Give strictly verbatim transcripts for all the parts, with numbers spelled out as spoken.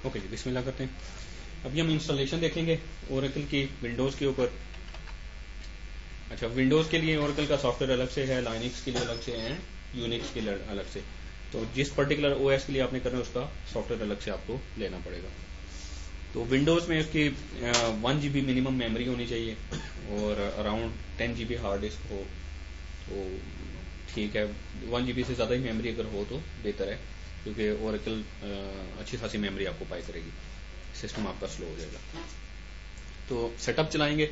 Okay जी, बिस्मिल्लाह करते हैं। अभी हम इंस्टॉलेशन देखेंगे ओरेकल की विंडोज़ के ऊपर। अच्छा, विंडोज़ के लिए ओरेकल का सॉफ्टवेयर अलग से है, लाइनक्स के लिए अलग से है, यूनिक्स के लिए अलग से। तो जिस पर्टिकुलर ओएस के लिए आपने करना है उसका सॉफ्टवेयर अलग से आपको लेना पड़ेगा। तो विंडोज़ में उसकी one G B minimum memory होनी चाहिए और around ten G B hard disk हो तो ठीक है। वन जी बी से ज़्यादा ही मेमोरी अगर हो तो बेहतर है, क्योंकि ओरेकल अच्छी खासी मेमोरी आपको पाई करेगी, सिस्टम आपका स्लो हो जाएगा। तो सेटअप चलाएंगे,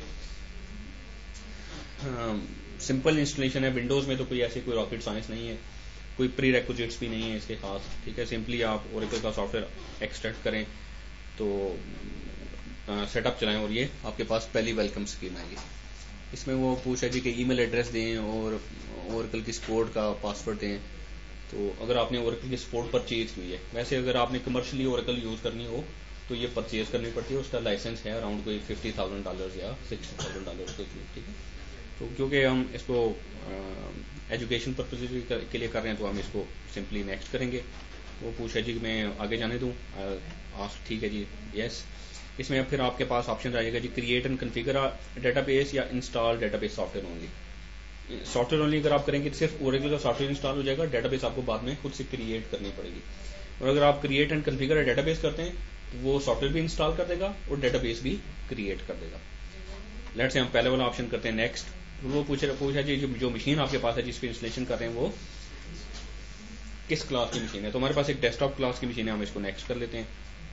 सिंपल इंस्टॉलेशन है। विंडोज़ में तो कोई ऐसी कोई रॉकेट साइंस नहीं है, कोई प्री रेक्विजिट्स भी नहीं है इसके खास, ठीक है। सिंपली आप ओरेकल का सॉफ्टवेयर एक्सट्रैक्ट करें तो सेटअप चलाएं और ये आपके पास पहली वेलकम स्क्रीन आएगी। इसमें वो पूछा जी कि ईमेल एड्रेस दें और ओरेकल की सपोर्ट का पासवर्ड दें। तो अगर आपने ओरेकल की सपोर्ट परचेज की है, वैसे अगर आपने कमर्शियली ओरेकल यूज़ करनी हो तो ये परचेज करनी पड़ती है। उसका लाइसेंस है अराउंड कोई फिफ्टी थाउजेंड डॉलर या सिक्सटी थाउजेंड डॉलर के करीब, ठीक है। तो क्योंकि हम इसको एजुकेशन पर्पज के लिए कर रहे हैं तो हम इसको सिंपली नेक्स्ट करेंगे। वो पूछा जी कि मैं आगे जाने दूँ, ठीक है जी, यस। इसमें फिर आपके पास ऑप्शन आएगा जी क्रिएट एंड कॉन्फ़िगर डेटाबेस या install database software only. Software only अगर आप करेंगे तो सिर्फ ओरेकल का सॉफ्टवेयर इंस्टॉल हो जाएगा, डेटाबेस आपको बाद में खुद से क्रिएट करनी पड़ेगी। और अगर आप क्रिएट एंड कॉन्फ़िगर डेटाबेस करते हैं तो वो सॉफ्टवेयर भी इंस्टॉल कर देगा और डेटाबेस भी क्रिएट कर देगा। लेट्स से हम पहले वाला ऑप्शन करते हैं नेक्स्ट। वो पूछे पूछा जी जो मशीन आपके पास है जिस पे इंस्टॉलेशन कर रहे हैं वो किस क्लास की मशीन है। तो हमारे पास एक डेस्कटॉप क्लास की मशीन है, हम इसको नेक्स्ट कर लेते हैं।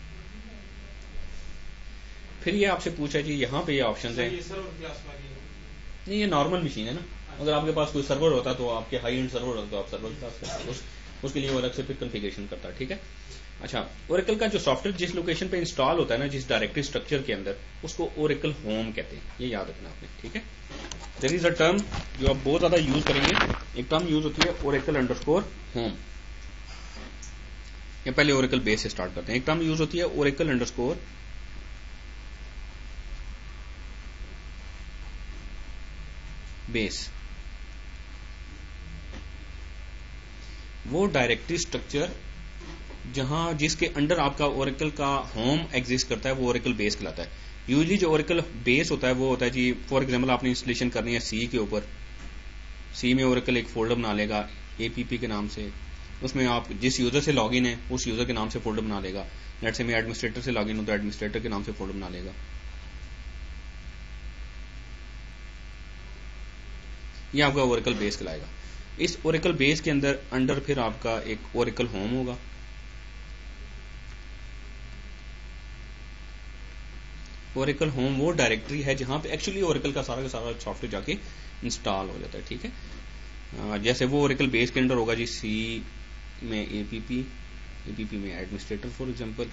फिर ये आपसे पूछा जी यहाँ पे ये ऑप्शन है, नहीं ये नॉर्मल मशीन है ना। अगर आपके पास कोई सर्वर होता तो आपके हाई एंड सर्वर होता तो आप सर्वर क्लास करते, उस, उसके लिए वो अलग से फिर कॉन्फ़िगरेशन करता है, ठीक है। अच्छा, ओरेकल का जो सॉफ्टवेयर जिस लोकेशन पे इंस्टॉल होता है ना, जिस डायरेक्टरी स्ट्रक्चर के अंदर, उसको ओरेकल होम कहते हैं, ये याद रखना आपने, ठीक है। देयर इज अ टर्म जो आप बहुत ज्यादा यूज करेंगे, एक टर्म यूज होती है ओरेकल अंडरस्कोर होम। या पहले ओरेकल बेस से स्टार्ट करते हैं। एक टर्म यूज होती है ओरेकल अंडरस्कोर बेस। वो डायरेक्टरी स्ट्रक्चर जहां जिसके अंडर आपका ओरेकल का होम एग्जिस्ट करता है वो ओरेकल बेस कहलाता है। यूजली जो ओरेकल बेस होता है वो होता है जी, फॉर एग्जांपल आपने इंस्टॉलेशन करनी है सी के ऊपर, सी में ओरेकल एक फोल्डर बना लेगा एपीपी के नाम से। उसमें आप जिस यूजर से लॉगिन है उस यूजर के नाम से फोल्डर बना लेगा। लेट्स से मैं एडमिनिस्ट्रेटर से लॉगिन हूं तो एडमिनिस्ट्रेटर के नाम से फोल्डर बना लेगा। ये आपका ओरेकल बेस कहलाएगा। इस ओरेकल बेस के अंदर अंडर फिर आपका एक ओरेकल होम होगा। ओरेकल होम वो डायरेक्टरी है जहां पे एक्चुअली ओरेकल का सारा का सारा सॉफ्टवेयर जाके इंस्टॉल हो जाता है, ठीक है। जैसे वो ओरेकल बेस के अंडर होगा जी सी में एपीपी, एपीपी में एडमिनिस्ट्रेटर फॉर एग्जांपल।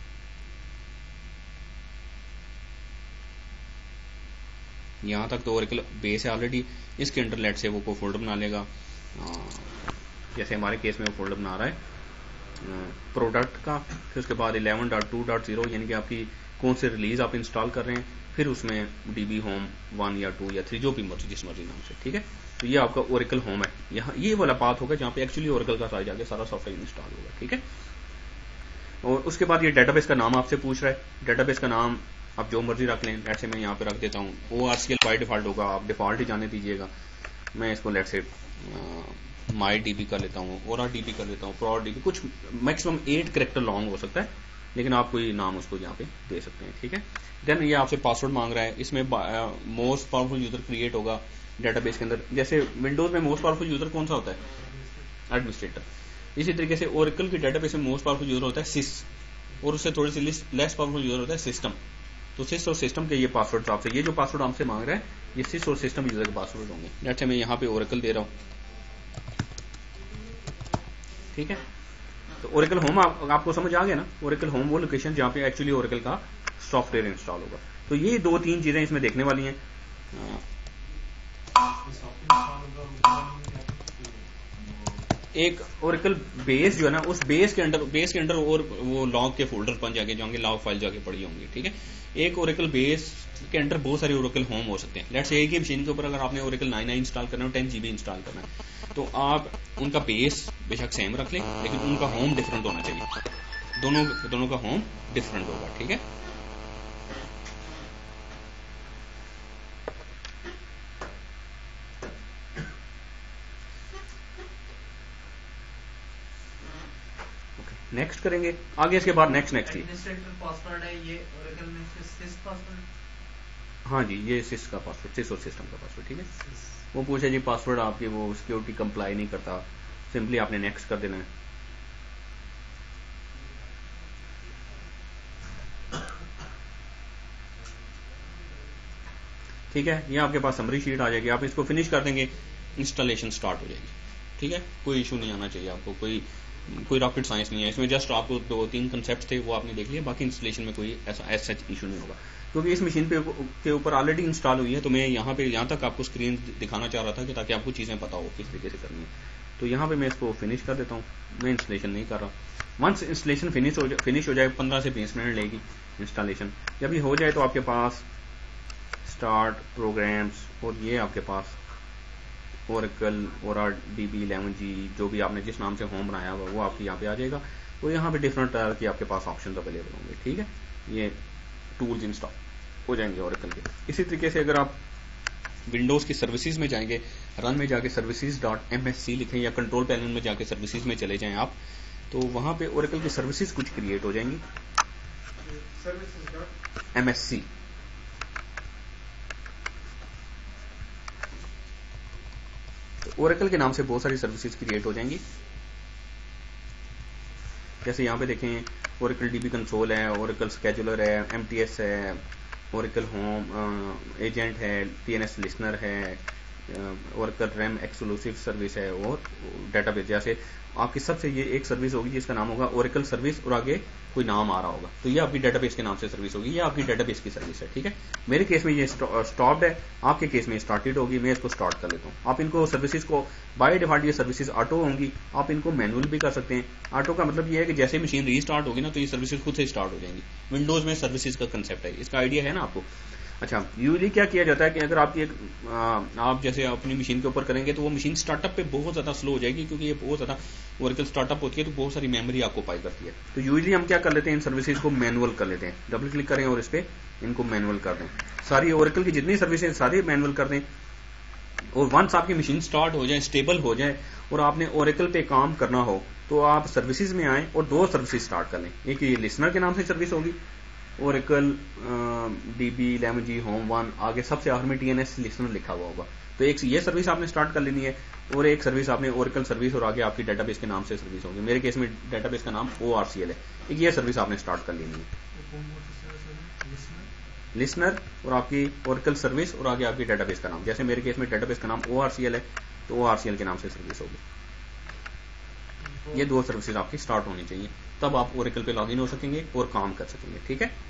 यहां तक तो ओरेकल बेस है ऑलरेडी। इसके अंडर लेट से वो को फोल्डर बना लेगा, जैसे हमारे केस में वो फोल्डर बना रहा है प्रोडक्ट का। फिर उसके बाद eleven dot two dot zero यानी कि आपकी कौन से रिलीज आप इंस्टॉल कर रहे हैं, फिर उसमें डीबी होम वन या टू या थ्री जो भी मर्जी जिस मर्जी नाम से, ठीक है। तो ये आपका ओरेकल होम है। यहाँ ये वाला पाथ होगा जहाँ पे एक्चुअली ओरेकल का सारा जाके सारा सॉफ्टवेयर इंस्टॉल होगा, ठीक है। और उसके बाद ये डेटाबेस का नाम आपसे पूछ रहा है। डेटाबेस का नाम आप जो मर्जी रख लें। लेट से मैं यहाँ पे रख देता हूँ O R C L by default होगा, आप डिफॉल्ट ही जाने दीजिएगा। मैं इसको लेट से माई डीबी कर लेता हूँ, और आर डीबी कर लेता हूँ, प्रो डीबी। कुछ मैक्सिमम एट करेक्टर लॉन्ग हो सकता है, लेकिन आप कोई नाम उसको यहाँ पे दे सकते हैं, ठीक है। देन ये आपसे पासवर्ड मांग रहा है। इसमें मोस्ट पावरफुल यूजर क्रिएट होगा डेटाबेस के अंदर। जैसे विंडोज में मोस्ट पावरफुल यूजर कौन सा होता है, एडमिनिस्ट्रेटर। इसी तरीके से ओरेकल की डेटाबेस में मोस्ट पावरफुल यूजर होता है सिस, और उससे थोड़ी सी लेस पावरफुल यूजर होता है सिस्टम। तो सिस और सिस्टम के ये पासवर्ड आपसे, ये जो पासवर्ड हमसे मांग रहा है ये सिस और सिस्टम यूजर के पासवर्ड होंगे। जैसे मैं यहाँ पे ओरेकल दे रहा हूँ, ठीक है। तो ओरेकल होम आप, आपको समझ आ गया ना। ओरेकल होम वो लोकेशन जहाँ पे एक्चुअली ओरेकल का सॉफ्टवेयर इंस्टॉल होगा। तो ये दो तीन चीजें इसमें देखने वाली हैं। एक ओरेकल बेस जो है ना, उस बेस के अंडर बेस के अंडर और वो लॉग के फोल्डर पर जाके जाएंगे, लॉग फाइल जाके पड़ी होंगी, ठीक है। एक ओरेकल बेस के अंडर बहुत सारे ओरेकल होम हो सकते हैं। लेट्स से एक ही मशीन के ऊपर अगर आपने ओरेकल नाइन नाइन इंस्टॉल करना है, टेन जीबी इंस्टॉल करना है, तो आप उनका बेस बेशक सेम रख लें, लेकिन उनका होम डिफरेंट होना चाहिए। दोनों दोनों का होम डिफरेंट होगा, ठीक है। नेक्स्ट करेंगे आगे, इसके बाद नेक्स्ट नेक्स्ट एडमिनिस्ट्रेटर पासवर्ड है ये ओरेकल में, सिस पासवर्ड। हाँ जी, ये सिस का पासवर्ड, सिस और सिस्टम का पासवर्ड, ठीक है। वो पूछे जी पासवर्ड आपके वो सिक्योरिटी कंप्लाई नहीं करता, सिंपली आपने नेक्स्ट कर देना है। ठीक है, ये आपके पास समरी शीट आ जाएगी, आप इसको फिनिश कर देंगे, इंस्टॉलेशन स्टार्ट हो जाएगी, ठीक है। कोई इशू नहीं आना चाहिए आपको, कोई कोई रॉकेट साइंस नहीं है इसमें, जस्ट आपको दो तीन कंसेप्ट थे वो आपने देख लिया, बाकी इंस्टॉलेशन में कोई ऐसा ऐसा इशू नहीं होगा, क्योंकि इस मशीन पे के ऊपर ऑलरेडी इंस्टॉल हुई है। तो मैं यहाँ पे यहाँ तक आपको स्क्रीन दिखाना चाह रहा था कि ताकि आपको चीज़ें पता हो किस तरीके से करनी है। तो यहाँ पे मैं इसको फिनिश कर देता हूँ, मैं इंस्टॉलेशन नहीं कर रहा। वंस इंस्टॉलेशन फिनिश हो जाए फिनिश हो जाए पंद्रह से बीस मिनट लेगी इंस्टॉलेशन। जब ये हो जाए तो आपके पास स्टार्ट प्रोग्राम्स और ये आपके पास ओरेकल और डी बी इलेवन जी जो भी आपने जिस नाम से होम बनाया हुआ वो आपके यहाँ पे आ जाएगा। तो यहाँ पे डिफरेंट तरह के आपके पास ऑप्शन अवेलेबल होंगे, ठीक है। ये टूल्स इंस्टॉल हो जाएंगे ओरेकल के। इसी तरीके से अगर आप विंडोज की सर्विसेज में जाएंगे, रन में जाके services dot M S C लिखें या कंट्रोल पैनल में जाके सर्विसेज में चले जाएं आप, तो वहां पे ओरेकल की सर्विसेज कुछ क्रिएट हो जाएंगी, एम एस सी। तो ओरेकल के नाम से बहुत सारी सर्विसेज क्रिएट हो जाएंगी। जैसे यहाँ पे देखें ओरेकल डीबी कंसोल है, ओरेकल स्केजुलर है, एमटीएस है, ओरेकल होम एजेंट है, टीएनएस लिसनर है, ओरेकल रैम एक्सक्लूसिव सर्विस है और डेटाबेस। जैसे आपकी सबसे ये एक सर्विस होगी जिसका नाम होगा ओरेकल सर्विस और आगे कोई नाम आ रहा होगा, तो ये आपकी डेटाबेस के नाम से सर्विस होगी, ये आपकी डेटाबेस की सर्विस है, ठीक है। मेरे केस में ये स्टॉप्ड है, आपके केस में स्टार्टेड होगी, मैं इसको स्टार्ट कर लेता हूँ। आप इनको सर्विसेज को बाय डिफॉल्ट ये सर्विसेज ऑटो होंगी, आप इनको मैनुअल भी कर सकते हैं। ऑटो का मतलब ये है कि जैसे मशीन रीस्टार्ट होगी ना तो ये सर्विसेज खुद से स्टार्ट हो जाएंगी। विंडोज में सर्विसेज का कंसेप्ट है, इसका आइडिया है ना आपको। अच्छा, यूजली क्या किया जाता है कि अगर आपकी एक आ, आप जैसे अपनी मशीन के ऊपर करेंगे तो वो मशीन स्टार्टअप पे बहुत ज़्यादा स्लो हो जाएगी, क्योंकि ये बहुत ज़्यादा ओरेकल स्टार्टअप होती है तो बहुत सारी मेमोरी ऑक्यूपाई करती है। तो यूजली हम क्या कर लेते हैं, इन सर्विसेज को मैनुअल कर लेते हैं। डबल क्लिक करें और इस पर इनको मैनुअल कर दें, सारी ओरेकल की जितनी सर्विसेज सारी मैनुअल कर दें। और वंस आपकी मशीन स्टार्ट हो जाए, स्टेबल हो जाए और आपने ओरेकल पे काम करना हो तो आप सर्विसेज में आए और दो सर्विसेज स्टार्ट कर लें। एक ये लिसनर के नाम से सर्विस होगी, Oracle DB eleven G home one, आगे सबसे आखिर में टीएनएस लिसनर लिखा हुआ होगा। तो एक ये सर्विस आपने स्टार्ट कर लेनी है और एक सर्विस आपने ओरेकल सर्विस और आगे आपकी डेटाबेस के नाम से सर्विस होगी। मेरे केस में डेटाबेस का नाम ओ आर सी एल है, एक ये सर्विस आपने स्टार्ट कर लेनी है, लिसनर और आपकी ओरेकल सर्विस और आगे आपकी डेटाबेस का नाम। जैसे मेरे केस में डेटाबेस का नाम ओ आर सी एल है तो ओ आर सी एल के नाम से सर्विस होगी। ये दो सर्विसेज आपकी स्टार्ट होनी चाहिए, तब आप ओरेकल पे लॉगिन हो सकेंगे और काम कर सकेंगे, ठीक है।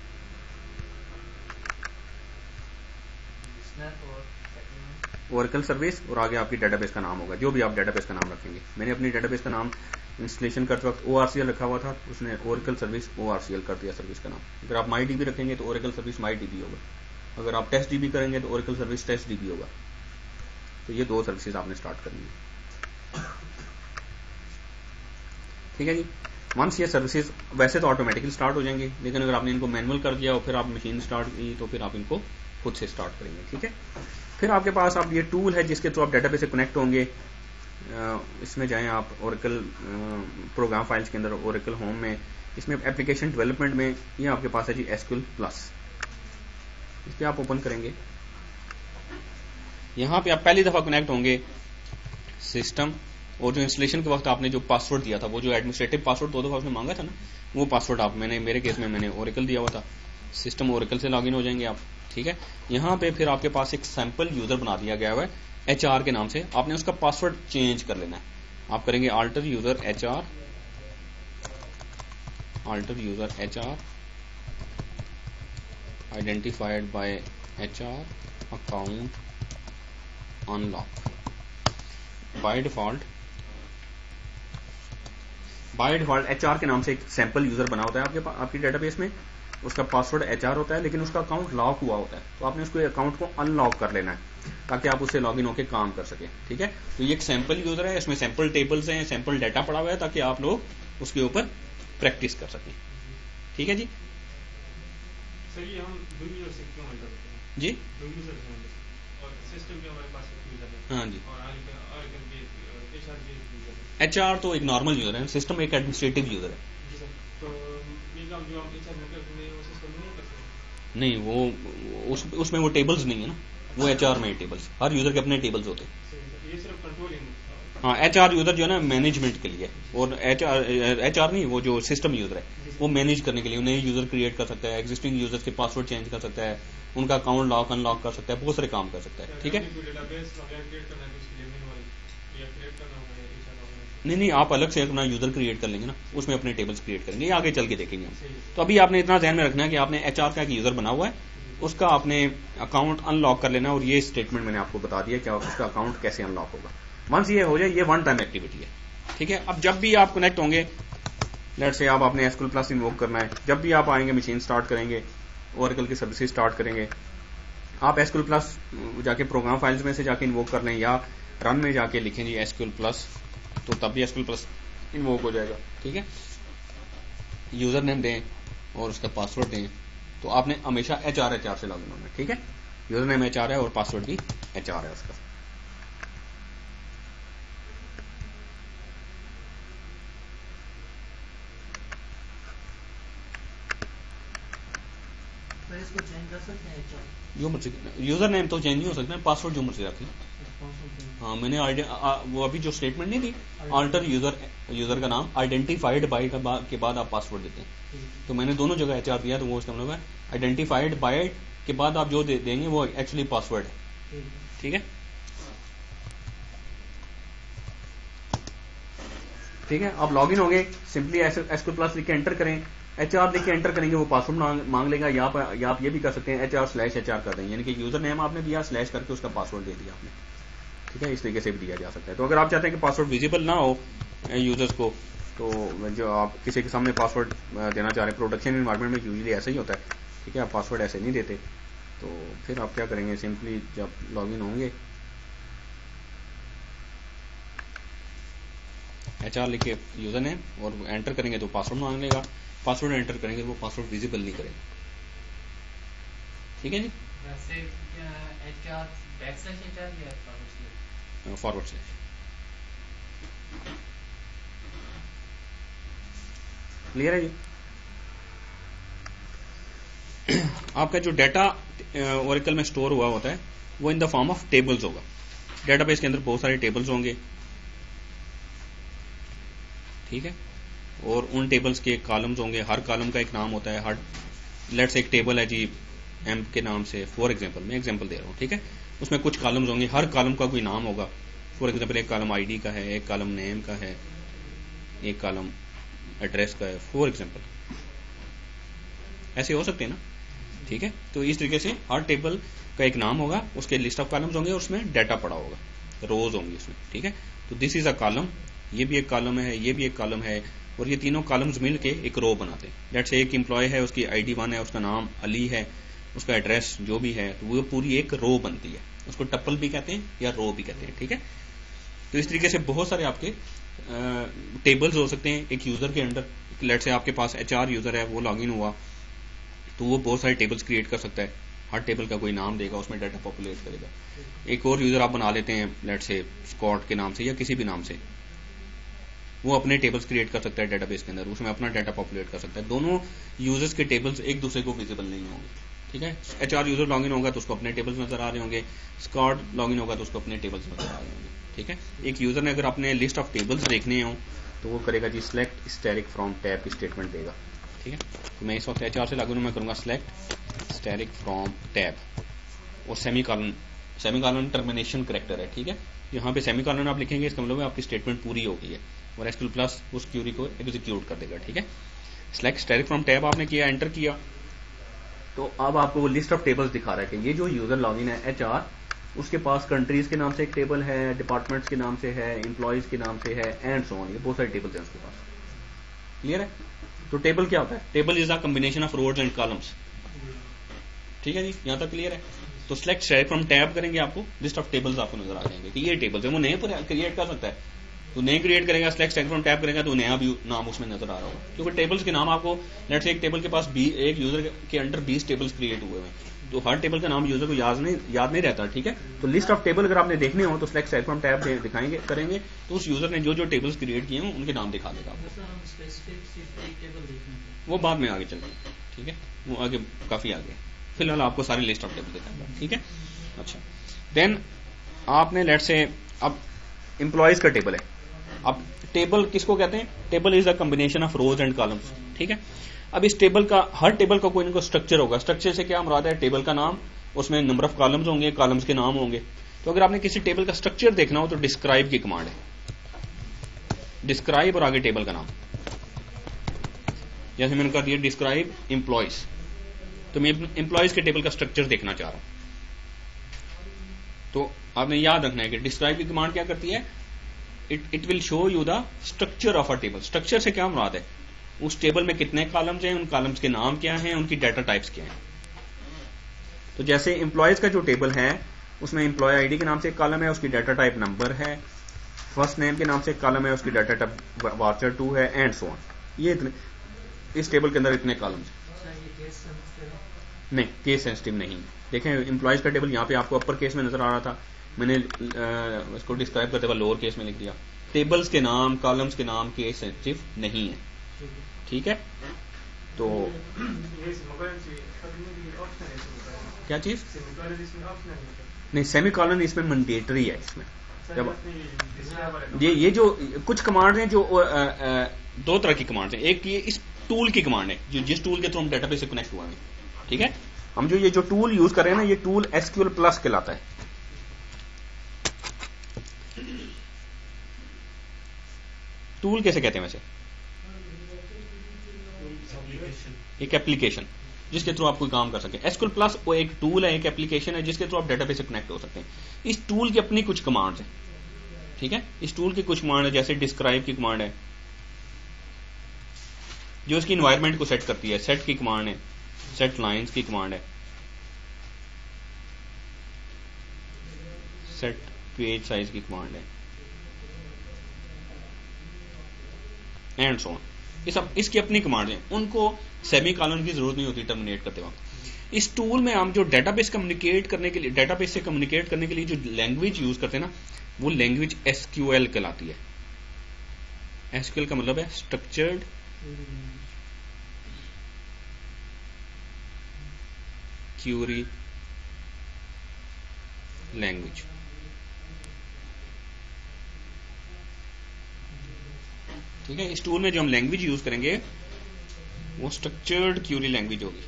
ओरेकल सर्विस और आगे आपकी डेटाबेस का नाम होगा, जो भी आप डेटाबेस का नाम रखेंगे। मैंने अपनी डेटाबेस का नाम इंस्टॉलेशन करते वक्त ओ आर सी एल रखा हुआ था, उसने Oracle service O R C L कर दिया सर्विस का नाम। अगर आप माई डीबी रखेंगे तो ओरेकल सर्विस माई डीबी होगा, अगर आप टेस्ट डीबी करेंगे तो ओरेकल सर्विस टेस्ट डीबी होगा। तो ये दो सर्विसेज आपने स्टार्ट करनी है, ठीक है जी। वंस ये सर्विसेज वैसे तो ऑटोमेटिकली स्टार्ट हो जाएंगे, लेकिन अगर आपने इनको मैनुअल कर दिया और फिर आप मशीन स्टार्ट की तो फिर आप इनको खुद से स्टार्ट करेंगे, ठीक है। फिर आपके पास आप ये टूल है जिसके थ्रू आप डेटाबेस से कनेक्ट होंगे। इसमें जाएं आप ओरेकल प्रोग्राम फाइल्स के अंदर, ओरेकल होम में, इसमें एप्लीकेशन डेवलपमेंट में ये आपके पास है जी एसक्यूएल प्लस। इस पर आप ओपन करेंगे, यहाँ पे आप पहली दफा कनेक्ट होंगे सिस्टम, और जो इंस्टॉलेशन के वक्त आपने जो पासवर्ड दिया था, वो जो एडमिनिस्ट्रेटिव पासवर्ड दो दफा उसने मांगा था ना, वो पासवर्ड आप मैंने मेरे केस में मैंने ओरेकल दिया हुआ था। सिस्टम ओरेकल से लॉगिन हो जाएंगे आप, ठीक है। यहाँ पे फिर आपके पास एक सैंपल यूजर बना दिया गया हुआ है एच आर के नाम से, आपने उसका पासवर्ड चेंज कर लेना है। आप करेंगे alter user H R, alter user H R identified by H R account unlock. By default by default H R के नाम से एक सैंपल यूजर बना होता है आपके आपकी डेटाबेस में, उसका पासवर्ड एच आर होता है लेकिन उसका अकाउंट लॉक हुआ होता है। तो आपने उसको अकाउंट को अनलॉक कर लेना है ताकि आप उससे लॉगिन होकर काम कर सके, ठीक है। तो ये एक सैंपल यूजर है, इसमें सैंपल टेबल्स हैं, सैंपल डाटा पड़ा हुआ है ताकि आप लोग उसके ऊपर प्रैक्टिस कर सकें। ठीक है जी। सर ये हम दो यूजर से क्यों हैंडल करते हैं जी दो यूजर से हैंडल और सिस्टम पे हमारे पास एक यूजर है हाँ जी। और आगे आगे के एचआर के यूजर है। एच आर तो एक नॉर्मल यूजर है, सिस्टम एक एडमिनिस्ट्रेटिव यूजर है। जी सर, तो ये काम जो हम एचआर में करते हैं वो सिस्टम में नहीं कर सकते। नहीं वो उस उसमें वो टेबल्स नहीं है ना, वो एच आर में टेबल्स, हर यूजर के अपने टेबल्स होते हैं। सही सर, ये सिर्फ कंट्रोलिंग। हाँ एच आर यूजर जो है ना मैनेजमेंट के लिए, और एच आर एच आर नहीं, वो जो सिस्टम यूजर है वो मैनेज करने के लिए, नए यूजर क्रिएट कर सकता है, एग्जिस्टिंग यूजर्स के पासवर्ड चेंज कर सकता है, उनका अकाउंट लॉक अनलॉक कर सकता है, बहुत सारे काम कर सकता है। ठीक है, डेटाबेस वगैरह क्रिएट करना है तो उसके लिए मैनुअल या क्रिएट करना होगा एचआर ऑर्गेनाइजेशन। नहीं नहीं आप अलग से अपना यूजर क्रिएट कर लेंगे ना, उसमें अपने टेबल्स क्रिएट करेंगे, ये आगे चल के देखेंगे हम। सही। तो अभी आपने इतना ध्यान में रखना है कि आपने एच आर का एक यूजर बना हुआ है, उसका आपने अकाउंट अनलॉक कर लेना, और ये स्टेटमेंट मैंने आपको बता दिया कि उसका अकाउंट कैसे अनलॉक होगा। वंस ये हो जाए, ये वन टाइम एक्टिविटी है। ठीक है, अब जब भी आप कनेक्ट होंगे, लेट्स से आप आपने एसक्यूएल प्लस इन्वोक करना है, जब भी आप आएंगे मशीन स्टार्ट करेंगे, ओरेकल की सर्विसेज स्टार्ट करेंगे, आप एसक्यूएल प्लस जाके प्रोग्राम फाइल्स में से जाके इन्वोक कर लें या रन में जाके लिखें जी एसक्यूएल प्लस, तो तब भी एसक्यूएल प्लस इन्वोक हो जाएगा। ठीक है, यूजर नेम दें और उसका पासवर्ड दें, तो आपने हमेशा एच आर एच आर से लॉगिन होना है। ठीक है, यूजर नेम एच आर है और पासवर्ड भी एच आर है उसका। तो इसको चेंज कर सकते हैं एचआर? जो मर्जी, यूजर नेम तो चेंज नहीं हो सकता है, पासवर्ड जो मर्जी रखें। हाँ मैंने आइडे- आ- वो अभी जो स्टेटमेंट नहीं थी, अल्टर यूजर यूजर का नाम आइडेंटिफाइड बाय के बाद आप पासवर्ड देते हैं, तो मैंने दोनों जगह एच आर दिया, तो वो उसका मतलब है आइडेंटिफाइड बाय के बाद आप जो दे देंगे वो एक्चुअली पासवर्ड है। ठीक है, ठीक है, आप लॉगिन होंगे, सिंपली एसक्यूएल प्लस लिख के एंटर करें, एच आर लिख के एंटर करेंगे, वो पासवर्ड मांग, मांग लेगा, या आप, या आप ये भी कर सकते हैं H R slash H R कर देंगे, यानी कि यूजर नेम आपने दिया स्लैश करके उसका पासवर्ड दे दिया आपने। ठीक है, इस तरीके से भी दिया जा सकता है। तो अगर आप चाहते हैं कि पासवर्ड विजिबल ना हो यूजर्स को, तो जो आप किसी के सामने पासवर्ड देना चाह रहे हैं, प्रोडक्शन इन्वायरमेंट में यूजुअली ऐसा ही होता है। ठीक है, आप पासवर्ड ऐसे नहीं देते, तो फिर आप क्या करेंगे, सिंपली जब लॉगिन होंगे एच आर लिख के यूजर नेम और एंटर करेंगे तो पासवर्ड मांग लेगा, पासवर्ड एंटर करेंगे वो पासवर्ड विजिबल नहीं करेगा। ठीक है जी, वैसे एचआर बैकस्लैश एचआर या forward slash? Forward slash. Clear है जी। आपका जो डाटा ओरेकल में स्टोर हुआ होता है वो in the form of tables होगा। डेटाबेस के अंदर बहुत सारे टेबल्स होंगे। ठीक है, और उन टेबल्स के कॉलम्स होंगे, हर कॉलम का एक नाम होता है। हर लेट्स एक टेबल है जी एम के नाम से, फॉर एग्जांपल मैं एग्जांपल दे रहा हूँ। ठीक है, उसमें कुछ कॉलम्स होंगे, हर कॉलम का कोई नाम होगा। फॉर एग्जांपल एक कॉलम आईडी का है, एक कॉलम नेम का है, एक कॉलम एड्रेस का है, फॉर एग्जांपल। ऐसे हो सकते हैं ना। ठीक है, तो इस तरीके से हर टेबल का एक नाम होगा, उसके लिस्ट ऑफ कॉलम्स होंगे और उसमें डाटा पड़ा होगा, रोज होंगी उसमें। ठीक है, तो दिस इज अ कॉलम, ये भी एक कॉलम है, ये भी एक कॉलम है, और ये तीनों कॉलम्स मिलके एक रो बनाते हैं। लेट्स से एक एम्प्लॉय है, उसकी आईडी वन है, उसका नाम अली है, उसका एड्रेस जो भी है, तो वो पूरी एक रो बनती है। उसको टप्पल भी कहते हैं या रो भी कहते हैं। ठीक है, तो इस तरीके से बहुत सारे आपके टेबल्स हो सकते हैं एक यूजर के अंडर। लेट्स से आपके पास एच आर यूजर है, वो लॉगिन हुआ तो वो बहुत सारे टेबल्स क्रिएट कर सकता है, हर टेबल का कोई नाम देगा, उसमें डाटा पॉपुलेट करेगा। एक और यूजर आप बना लेते हैं लेट्स से स्कॉट के नाम से या किसी भी नाम से, वो अपने टेबल्स क्रिएट कर सकता है डेटाबेस के अंदर, उसमें अपना डाटा पॉपुलेट कर सकता है। दोनों यूजर्स के टेबल्स एक दूसरे को विजिबल नहीं होंगे। ठीक है, एच आर यूजर लॉगिन होगा तो उसको अपने टेबल्स नजर आ रहे होंगे, स्कॉट लॉगिन होगा तो उसको अपने टेबल्स नजर आ रहे होंगे। ठीक है, एक यूजर ने अगर अपने लिस्ट ऑफ टेबल्स देखने हो तो वो करेगा जी सिलेक्ट स्टैटिक फ्रॉम टैब की स्टेटमेंट देगा। ठीक है, तो मैं इस वक्त एच आर से लॉगिन हूं, मैं करूंगा सिलेक्ट स्टैटिक फ्रॉम टैब और semicolon, semicolon termination character है। ठीक है, यहाँ पे सेमी कॉलन आप लिखेंगे, इसका मतलब है आपकी स्टेटमेंट पूरी हो गई है और एसक्यूएल प्लस उस क्यूरी को एग्जीक्यूट कर देगा। ठीक है, सिलेक्ट स्टैटिक फ्रॉम टैब आपने किया, एंटर किया, तो अब आपको वो लिस्ट ऑफ टेबल्स दिखा रहा है कि ये जो यूजर लॉगिन है एच आर, उसके पास कंट्रीज के नाम से एक टेबल है, डिपार्टमेंट्स के नाम से है, एम्प्लॉयज के नाम से है, एंड सो ऑन। ये बहुत सारे टेबल्स हैं उसके पास। क्लियर है, तो टेबल क्या होता है, table is a combination of rows and columns. ठीक है जी, यहाँ तक क्लियर है। तो सिलेक्ट स्टैटिक फ्रॉम टैब करेंगे, आपको लिस्ट ऑफ टेबल्स आपको नजर आ जाएंगे कि ये टेबल्स है, वो नए पर क्रिएट कर सकता है। तो नए क्रिएट करेगा, सिलेक्ट सेलेक्ट फ्रॉम टैब करेगा तो नया भी नाम उसमें नजर आ रहा होगा, क्योंकि टेबल्स के नाम आपको लेट्स से एक टेबल के पास बी, एक यूजर के अंडर बीस टेबल्स क्रिएट हुए हैं, तो हर टेबल का नाम यूजर को याद नहीं याद नहीं रहता, ठीक है। तो लिस्ट ऑफ टेबल अगर आपने देखने हो तो सिलेक्ट सेलेक्ट फ्रॉम टैब दिखाएंगे करेंगे तो उस यूजर ने जो जो टेबल्स क्रिएट किए हैं उनके नाम दिखा देगा आपको। वो बाद में आगे चलेंगे, ठीक है, वो आगे काफी आगे, फिलहाल आपको सारी लिस्ट ऑफ टेबल दिखाऊंगा, ठीक है। अच्छा, देन आपने लेट्स से अब एम्प्लॉयज का टेबल है। अब टेबल किसको कहते हैं? Table is a combination of rows and columns, ठीक है। अब इस टेबल का हर टेबल का कोई ना कोई स्ट्रक्चर होगा। स्ट्रक्चर से क्या मुराद है? टेबल का नाम, उसमें नंबर ऑफ कॉलम्स होंगे, कॉलम्स के नाम होंगे। तो अगर आपने किसी टेबल का स्ट्रक्चर देखना हो तो डिस्क्राइब की कमांड है, डिस्क्राइब और आगे टेबल का नाम। जैसे मैंने कर दिया डिस्क्राइब एम्प्लॉयज, तो मैं एम्प्लॉयज के टेबल का स्ट्रक्चर देखना चाह रहा हूं, तो आपने याद रखना है कि डिस्क्राइब की कमांड क्या करती है? It it will show you the structure of a table. Structure से क्या मुराद है? उस टेबल में कितने कॉलम्स हैं, उन कॉलम्स के नाम क्या हैं, उनकी डाटा टाइप्स क्या हैं। तो जैसे एम्प्लॉयज का जो टेबल है उसमें एम्प्लॉय आईडी के नाम से एक कॉलम है, उसकी डाटा टाइप नंबर है, फर्स्ट नेम के नाम से एक कॉलम है, उसकी डाटा टाइप वाचर टू है, एंड सो ऑन। ये इतने इस टेबल के अंदर इतने कॉलम्स नहीं, केस सेंसिटिव नहीं। देखें एम्प्लॉयज का टेबल यहाँ पे आपको अपर केस में नजर आ रहा था, मैंने इसको डिस्क्राइब करते हुए लोअर केस में लिख दिया। टेबल्स के नाम, कॉलम्स के नाम केस सेंसिटिव नहीं है, ठीक है। तो क्या चीज नहीं, सेमी कॉलन इसमें मैंडेटरी है। इसमें जब ये ये जो कुछ कमांड हैं जो आ, आ, दो तरह की कमांड हैं। एक ये इस टूल की कमांड है जो जिस टूल के थ्रू हम डेटाबेस से कनेक्ट हुआ है, ठीक है। हम जो ये जो टूल यूज कर रहे हैं ना, ये टूल एसक्यूएल प्लस कहलाता है। टूल कैसे कहते हैं वैसे? एक एप्लीकेशन जिसके थ्रू आप कोई काम कर सके। एसक्यूएल प्लस वो एक टूल है, एक एप्लीकेशन है जिसके थ्रू आप डेटाबेस से कनेक्ट हो सकते हैं। इस टूल की अपनी कुछ कमांड्स हैं, ठीक है। इस टूल की कुछ कमांड है, जैसे डिस्क्राइब की कमांड है जो इसकी इन्वायरमेंट को सेट करती है, सेट की कमांड है, सेट लाइंस की कमांड है, सेट पेज साइज की कमांड है, एंड सो ऑन। ये सब इसकी अपनी कमांड हैं, उनको सेमी कॉलन की जरूरत नहीं होती टर्मिनेट करते वक्त। इस टूल में हम जो डेटाबेस कम्युनिकेट करने के लिए, डेटाबेस से कम्युनिकेट करने के लिए जो लैंग्वेज यूज करते हैं ना, वो लैंग्वेज एसक्यूएल कहलाती है। एसक्यूएल का मतलब है स्ट्रक्चर्ड क्यूरी लैंग्वेज। ठीक है, इस टूल में जो हम लैंग्वेज यूज करेंगे वो स्ट्रक्चर्ड क्यूरी लैंग्वेज होगी।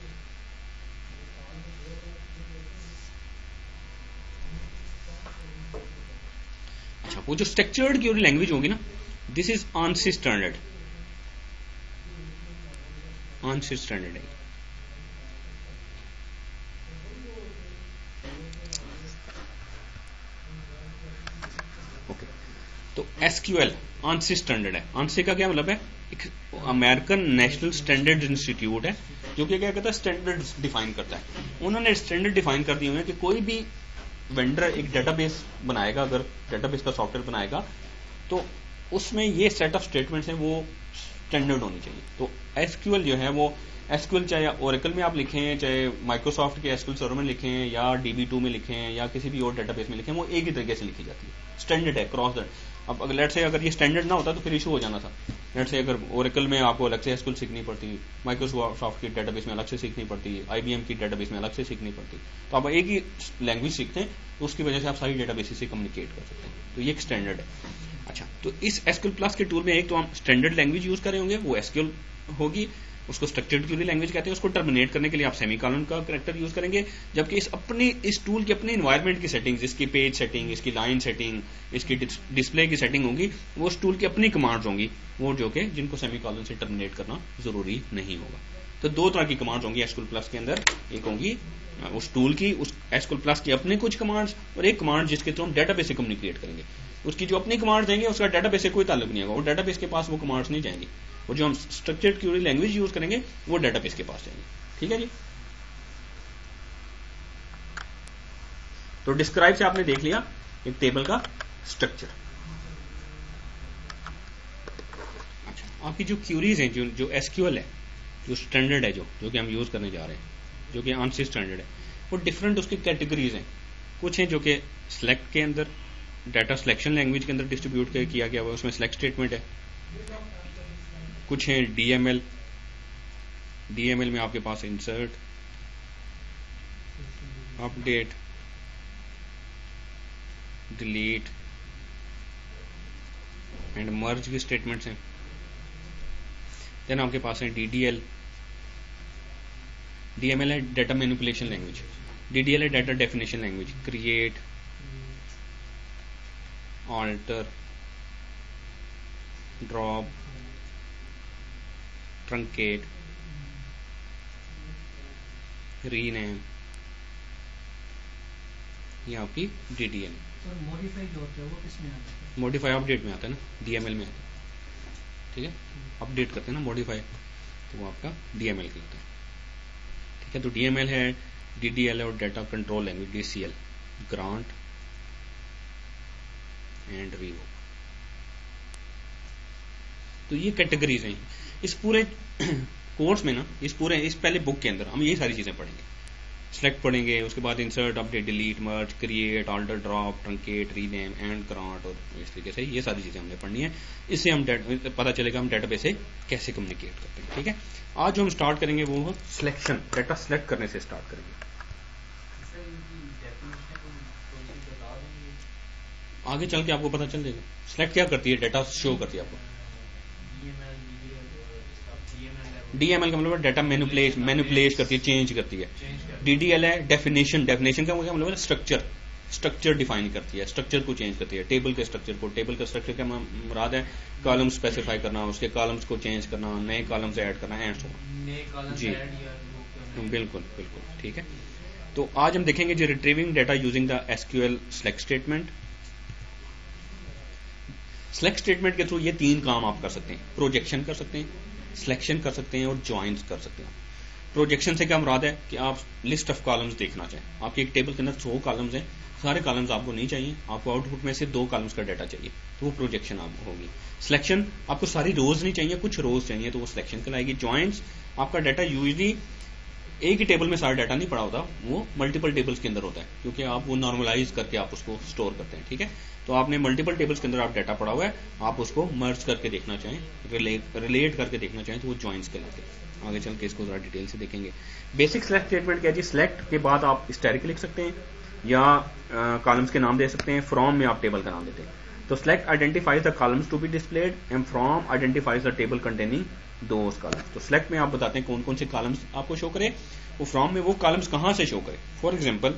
अच्छा, वो जो स्ट्रक्चर्ड क्यूरी लैंग्वेज होगी ना, this is ANSI standard. ANSI standard है। ओके, तो एसक्यूएल आंसी स्टैंडर्ड है। आंसी का क्या मतलब है? एक अमेरिकन नेशनल स्टैंडर्ड इंस्टीट्यूट है जो कि क्या कहता है, स्टैंडर्ड डिफाइन करता है। उन्होंने स्टैंडर्ड डिफाइन कर दिए हुए हैं कि कोई भी वेंडर एक डेटाबेस बनाएगा, अगर डेटाबेस का सॉफ्टवेयर बनाएगा तो उसमें ये सेट ऑफ स्टेटमेंट्स हैं वो स्टैंडर्ड होनी चाहिए। तो एसक्यूएल जो है वो एसक्यूएल चाहे ओरेकल में आप लिखें, चाहे माइक्रोसॉफ्ट के एसक्यूएल सर्वर में लिखें, या डीबी टू में लिखें, या किसी भी और डेटाबेस में लिखें, वो एक ही तरीके से लिखी जाती है। स्टैंडर्ड है क्रॉस द। अब अगर लेट से अगर ये स्टैंडर्ड ना होता तो फिर इशू हो जाना था। लेट से अगर ओरेकल में आपको अलग से एसक्यूएल सीखनी पड़ती, माइक्रोसॉफ्ट की डेटाबेस में अलग से सीखनी पड़ती, आईबीएम की डेटाबेस में अलग से सीखनी पड़ती, तो आप एक ही लैंग्वेज सीखते हैं तो उसकी वजह से आप सारी डेटाबेस से कम्युनिकेट कर सकते हैं। तो ये एक स्टैंडर्ड है। अच्छा, तो इस एसक्यूएल प्लस के टूल में एक तो हम स्टैंडर्ड लैंग्वेज यूज कर रहे होंगे, वो एसक्यूएल होगी, उसको स्ट्रक्चर्ड क्यूरी लैंग्वेज कहते हैं। उसको टर्मिनेट करने के लिए आप सेमीकोलन का कैरेक्टर यूज करेंगे, जबकि इस अपनी इस टूल की अपनी एनवायरनमेंट की सेटिंग्स, इसकी पेज सेटिंग, इसकी लाइन सेटिंग, इसकी डिस्प्ले की सेटिंग होगी, वो उस टूल की अपनी कमांड्स होंगी, वो जो कि जिनको सेमीकोलन से टर्मिनेट करना जरूरी नहीं होगा। तो दो तरह की कमांड्स होंगी एसक्यूएल प्लस के अंदर। एक होंगी उस टूल की, उस एसक्यूएल प्लस की अपनी कुछ कमांड्स, और एक कमांड जिसके थ्रू हम डेटाबेस से कम्युनिकेट करेंगे। उसकी जो अपनी कमांड्स देंगे उसका डेटाबेस से कोई ताल्लुक नहीं होगा, वो डेटाबेस के पास वो कमांड्स नहीं जाएंगी, और जो हम स्ट्रक्चर्ड क्यूरी लैंग्वेज यूज करेंगे वो डेटाबेस के पास जाएंगे। ठीक है जी। तो डिस्क्राइब से आपने देख लिया एक टेबल का स्ट्रक्चर। आपकी जो क्यूरीज हैं, जो जो एसक्यूएल है, जो स्टैंडर्ड है, जो जो कि हम यूज़ करने जा रहे हैं, जो कि आंसर स्टैंडर्ड है, वो डिफरेंट उसकी कैटेगरीज हैं। कुछ हैं जो कि सेलेक्ट के अंदर, डाटा सिलेक्शन लैंग्वेज के अंदर डिस्ट्रीब्यूट किया गया हुआ, उसमें सेलेक्ट स्टेटमेंट है। कुछ हैं डीएमएल, डीएमएल में आपके पास insert, update, delete and merge की स्टेटमेंट्स हैं। देन आपके पास है डीडीएल, डीएमएल है डाटा मैनिपुलेशन लैंग्वेज, डीडीएल है data definition language, create, alter, drop, truncate, rename, ये आपकी डीडीएल। मॉडिफाई जो होता है वो किसमें आता है? मॉडिफाई अपडेट में आता है ना, डीएमएल में आता है। ठीक है, अपडेट करते हैं ना मॉडिफाई, तो वो आपका डीएमएल कहलाता है। ठीक है, तो डीएमएल है, डीडीएल है और data control language DCL, grant and revoke. तो ये कैटेगरीज हैं। इस पूरे कोर्स में ना, इस पूरे इस पहले बुक के अंदर हम यही सारी चीजें पढ़ेंगे। सेलेक्ट पढ़ेंगे, उसके बाद insert, update, delete, merge, create, alter, drop, truncate, rename and grant, और इस तरीके से ये सारी चीजें हमने पढ़नी है। इससे हम पता चलेगा हम डेटाबेस से कैसे कम्युनिकेट करते हैं। ठीक है, आज जो हम स्टार्ट करेंगे वो सिलेक्शन, डाटा सेलेक्ट करने से स्टार्ट करेंगे। आगे चल के आपको पता चल जाएगा सेलेक्ट क्या करती है, डाटा शो करती है आपको। डीएमएल का मतलब डाटा मैनिपुलेट मैनिपुलेट करती है, चेंज करती है। डीडीएल है डेफिनेशन, डेफिनेशन का मतलब है स्ट्रक्चर, स्ट्रक्चर डिफाइन करती है, स्ट्रक्चर को चेंज करती है। टेबल के स्ट्रक्चर को, टेबल का स्ट्रक्चर का मुराद है कॉलम स्पेसिफाई करना, उसके कॉलम्स को चेंज करना, नए कॉलम्स ऐड करना एंड सो ऑन। जी बिल्कुल बिल्कुल ठीक है। तो आज हम देखेंगे जी retrieving data using the SQL select statement. Select statement के थ्रू ये तीन काम आप कर सकते हैं, प्रोजेक्शन कर सकते हैं, सिलेक्शन कर सकते हैं और ज्वाइंस कर सकते हैं। प्रोजेक्शन से क्या मुराद है कि आप लिस्ट ऑफ कॉलम्स देखना चाहें। आपके एक टेबल के अंदर सौ कॉलम्स हैं, सारे कॉलम्स आपको नहीं चाहिए, आपको आउटपुट में से दो कॉलम्स का डाटा चाहिए, तो वो प्रोजेक्शन आप होगी। सिलेक्शन, आपको सारी रोज नहीं चाहिए, कुछ रोज चाहिए, तो वो सिलेक्शन कहलाएगी। ज्वाइंस, आपका डाटा यूजली एक ही टेबल में सारा डाटा नहीं पड़ा होता, वो मल्टीपल टेबल्स के अंदर होता है, क्योंकि आप वो नॉर्मलाइज करके आप उसको स्टोर करते हैं। ठीक है, तो आपने मल्टीपल टेबल्स के अंदर आप डाटा पड़ा हुआ है, आप उसको मर्ज करके देखना चाहें, रिलेट रिलेट करके देखना चाहें, तो वो ज्वाइंस कहलाते हैं। आगे चल के इसको जरा डिटेल से देखेंगे। बेसिक सेलेक्ट स्टेटमेंट क्या है जी, सिलेक्ट के बाद आप स्टैटिक लिख सकते हैं या कॉलम्स के नाम दे सकते हैं। फ्रॉम में आप टेबल का नाम देते हैं। तो select identifies the columns to be displayed and from identifies the table containing those columns. तो सिलेक्ट में आप बताते हैं कौन कौन से कॉलम्स आपको शो करे, वो फ्रॉम में वो कॉलम्स कहां से शो करे। फॉर एग्जाम्पल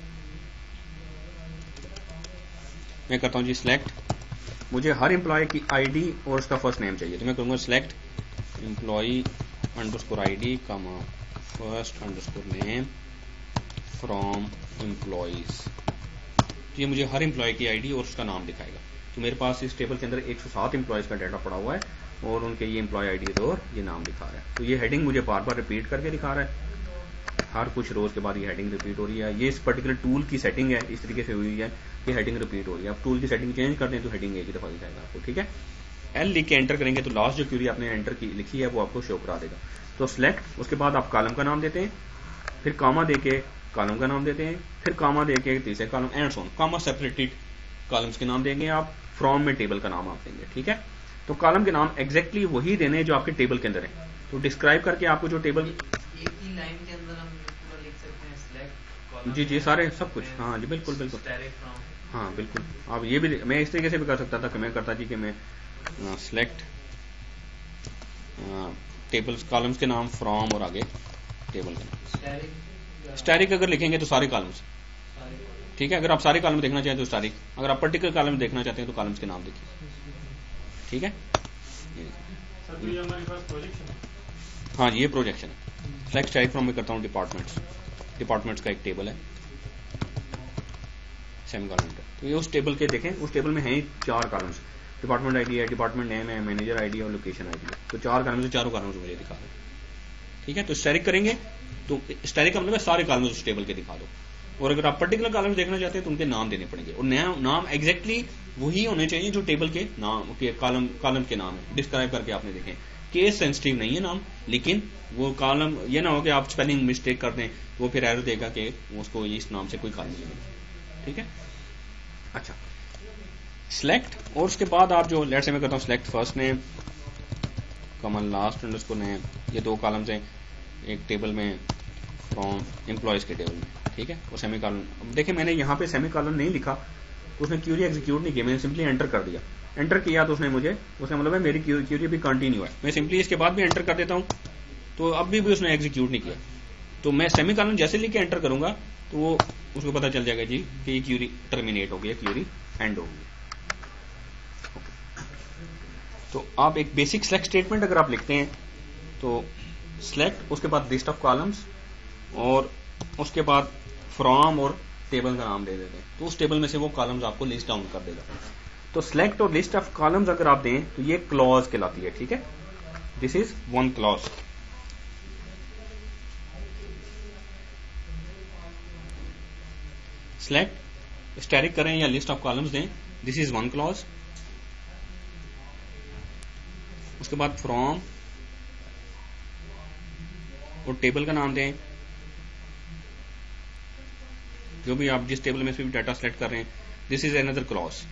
मैं करता हूं जी सिलेक्ट, मुझे हर एम्प्लॉय की आईडी और उसका फर्स्ट नेम चाहिए, तो मैं करूंगा select employee underscore ID comma first underscore name from employees. ये मुझे हर एम्प्लॉय की आईडी और उसका नाम दिखाएगा। तो मेरे पास इस टेबल के अंदर एक सौ सात एम्प्लॉयज का डाटा पड़ा हुआ है और उनके ये एम्प्लॉय आईडी और ये नाम दिखा रहा है। तो ये हेडिंग मुझे बार बार रिपीट करके दिखा रहा है, हर कुछ रोज के बाद ये हेडिंग रिपीट हो रही है। ये इस पर्टिकुलर टूल की सेटिंग है, इस तरीके से हुई है कि हेडिंग रिपीट हो रही है। आप टूल की सेटिंग चेंज कर दें तो हेडिंग एक ही दफा दिखाएगा आपको। ठीक है, एल लिख के एंटर करेंगे तो लास्ट जो क्यूरी आपने एंटर की लिखी है वो आपको शो करा देगा। तो सिलेक्ट, उसके बाद आप कॉलम का नाम देते हैं, फिर कामा देके कॉलम का नाम देते हैं, फिर कामा देके तीसरे column and so on. Comma separated columns के नाम देंगे आप, फ्रॉम में टेबल का नाम आप देंगे। ठीक है, तो कॉलम के नाम एग्जैक्टली वही देने जो आपके टेबल के अंदर है। तो डिस्क्राइब करके आपको जो टेबल एक ही लाइन के अंदर हम पूरा लिख सकते हैं सिलेक्ट, जी जी सारे सब कुछ, हाँ जी बिल्कुल बिल्कुल, हाँ बिल्कुल। आप ये भी, मैं इस तरीके से भी कर सकता था कि मैं करता जी कि मैं सिलेक्ट टेबल्स कॉलम्स के नाम फ्रॉम और आगे टेबल का नाम। स्टैटिक अगर लिखेंगे तो सारे कॉलम्स, ठीक है। अगर आप सारे कॉलम देखना चाहें तो स्टैटिक, अगर आप पर्टिकुलर कॉलम देखना चाहते हैं तो कॉलम्स के नाम देखिए। ठीक है, सर ये हमारे पास प्रोजेक्शन है। हाँ ये प्रोजेक्शन है। सिलेक्ट स्टैटिक फ्रॉम में करता हूँ डिपार्टमेंट्स, डिपार्टमेंट्स का एक टेबल है सेम कॉलम। तो ये उस टेबल के देखें, उस टेबल में है ही चार कॉलम्स, डिपार्टमेंट आईडी है, डिपार्टमेंट नेम है, मैनेजर आईडी और लोकेशन आईडी है। तो चार कॉलम्स, चारों कॉलम्स मुझे दिखा दो। ठीक है, तो स्टैटिक करेंगे तो स्टैटिक का मतलब है सारे कॉलम्स उस टेबल के दिखा दो। और अगर आप पर्टिकुलर कॉलम्स देखना चाहते हैं तो उनके नाम देने पड़ेंगे और नया नाम एग्जैक्टली वही होने चाहिए जो टेबल के नाम के कॉलम कॉलम के नाम है, डिस्क्राइब करके आपने देखें। केस सेंसिटिव नहीं है नाम, लेकिन वो कॉलम ये ना हो कि आप स्पेलिंग मिस्टेक कर दें, वो फिर एरर देगा कि उसको इस नाम से कोई कॉलम नहीं है। ठीक है, अच्छा सिलेक्ट, और उसके बाद आप जो लेट्स से मैं करता हूँ select first name comma last underscore name, ये दो कॉलम्स हैं एक टेबल में फ्रॉम एम्प्लॉयज के टेबल में, ठीक है, और सेमी कॉलन। अब देखिए मैंने यहाँ पे सेमी कॉलन नहीं लिखा, उसने क्यूरी एग्जीक्यूट नहीं किया, मैंने सिंपली एंटर कर दिया। एंटर किया तो उसने मुझे, उसने मतलब है मेरी क्यूरी भी कंटिन्यू है, मैं सिंपली इसके बाद भी एंटर कर देता हूँ तो अब भी, भी उसने एग्जीक्यूट नहीं किया। तो मैं सेमी कॉलन जैसे लिख के एंटर करूंगा तो वो उसको पता चल जाएगा जी कि ये क्यूरी टर्मिनेट हो गई, क्यूरी एंड हो गई। तो आप एक बेसिक सिलेक्ट स्टेटमेंट अगर आप लिखते हैं तो सिलेक्ट, उसके बाद लिस्ट ऑफ कॉलम्स, और उसके बाद फ्रॉम और टेबल का नाम दे देते हैं, तो उस टेबल में से वो कॉलम्स आपको लिस्ट डाउन कर देगा। तो सिलेक्ट और लिस्ट ऑफ कॉलम्स अगर आप दें तो ये क्लॉज कहलाती है। ठीक है, this is one clause. Select static करें या लिस्ट ऑफ कॉलम्स दें, दिस इज वन क्लॉज। उसके बाद फ्रॉम और टेबल का नाम दें, जो भी आप जिस टेबल में से भी डाटा सेलेक्ट कर रहे हैं, दिस इज अनदर क्लॉज।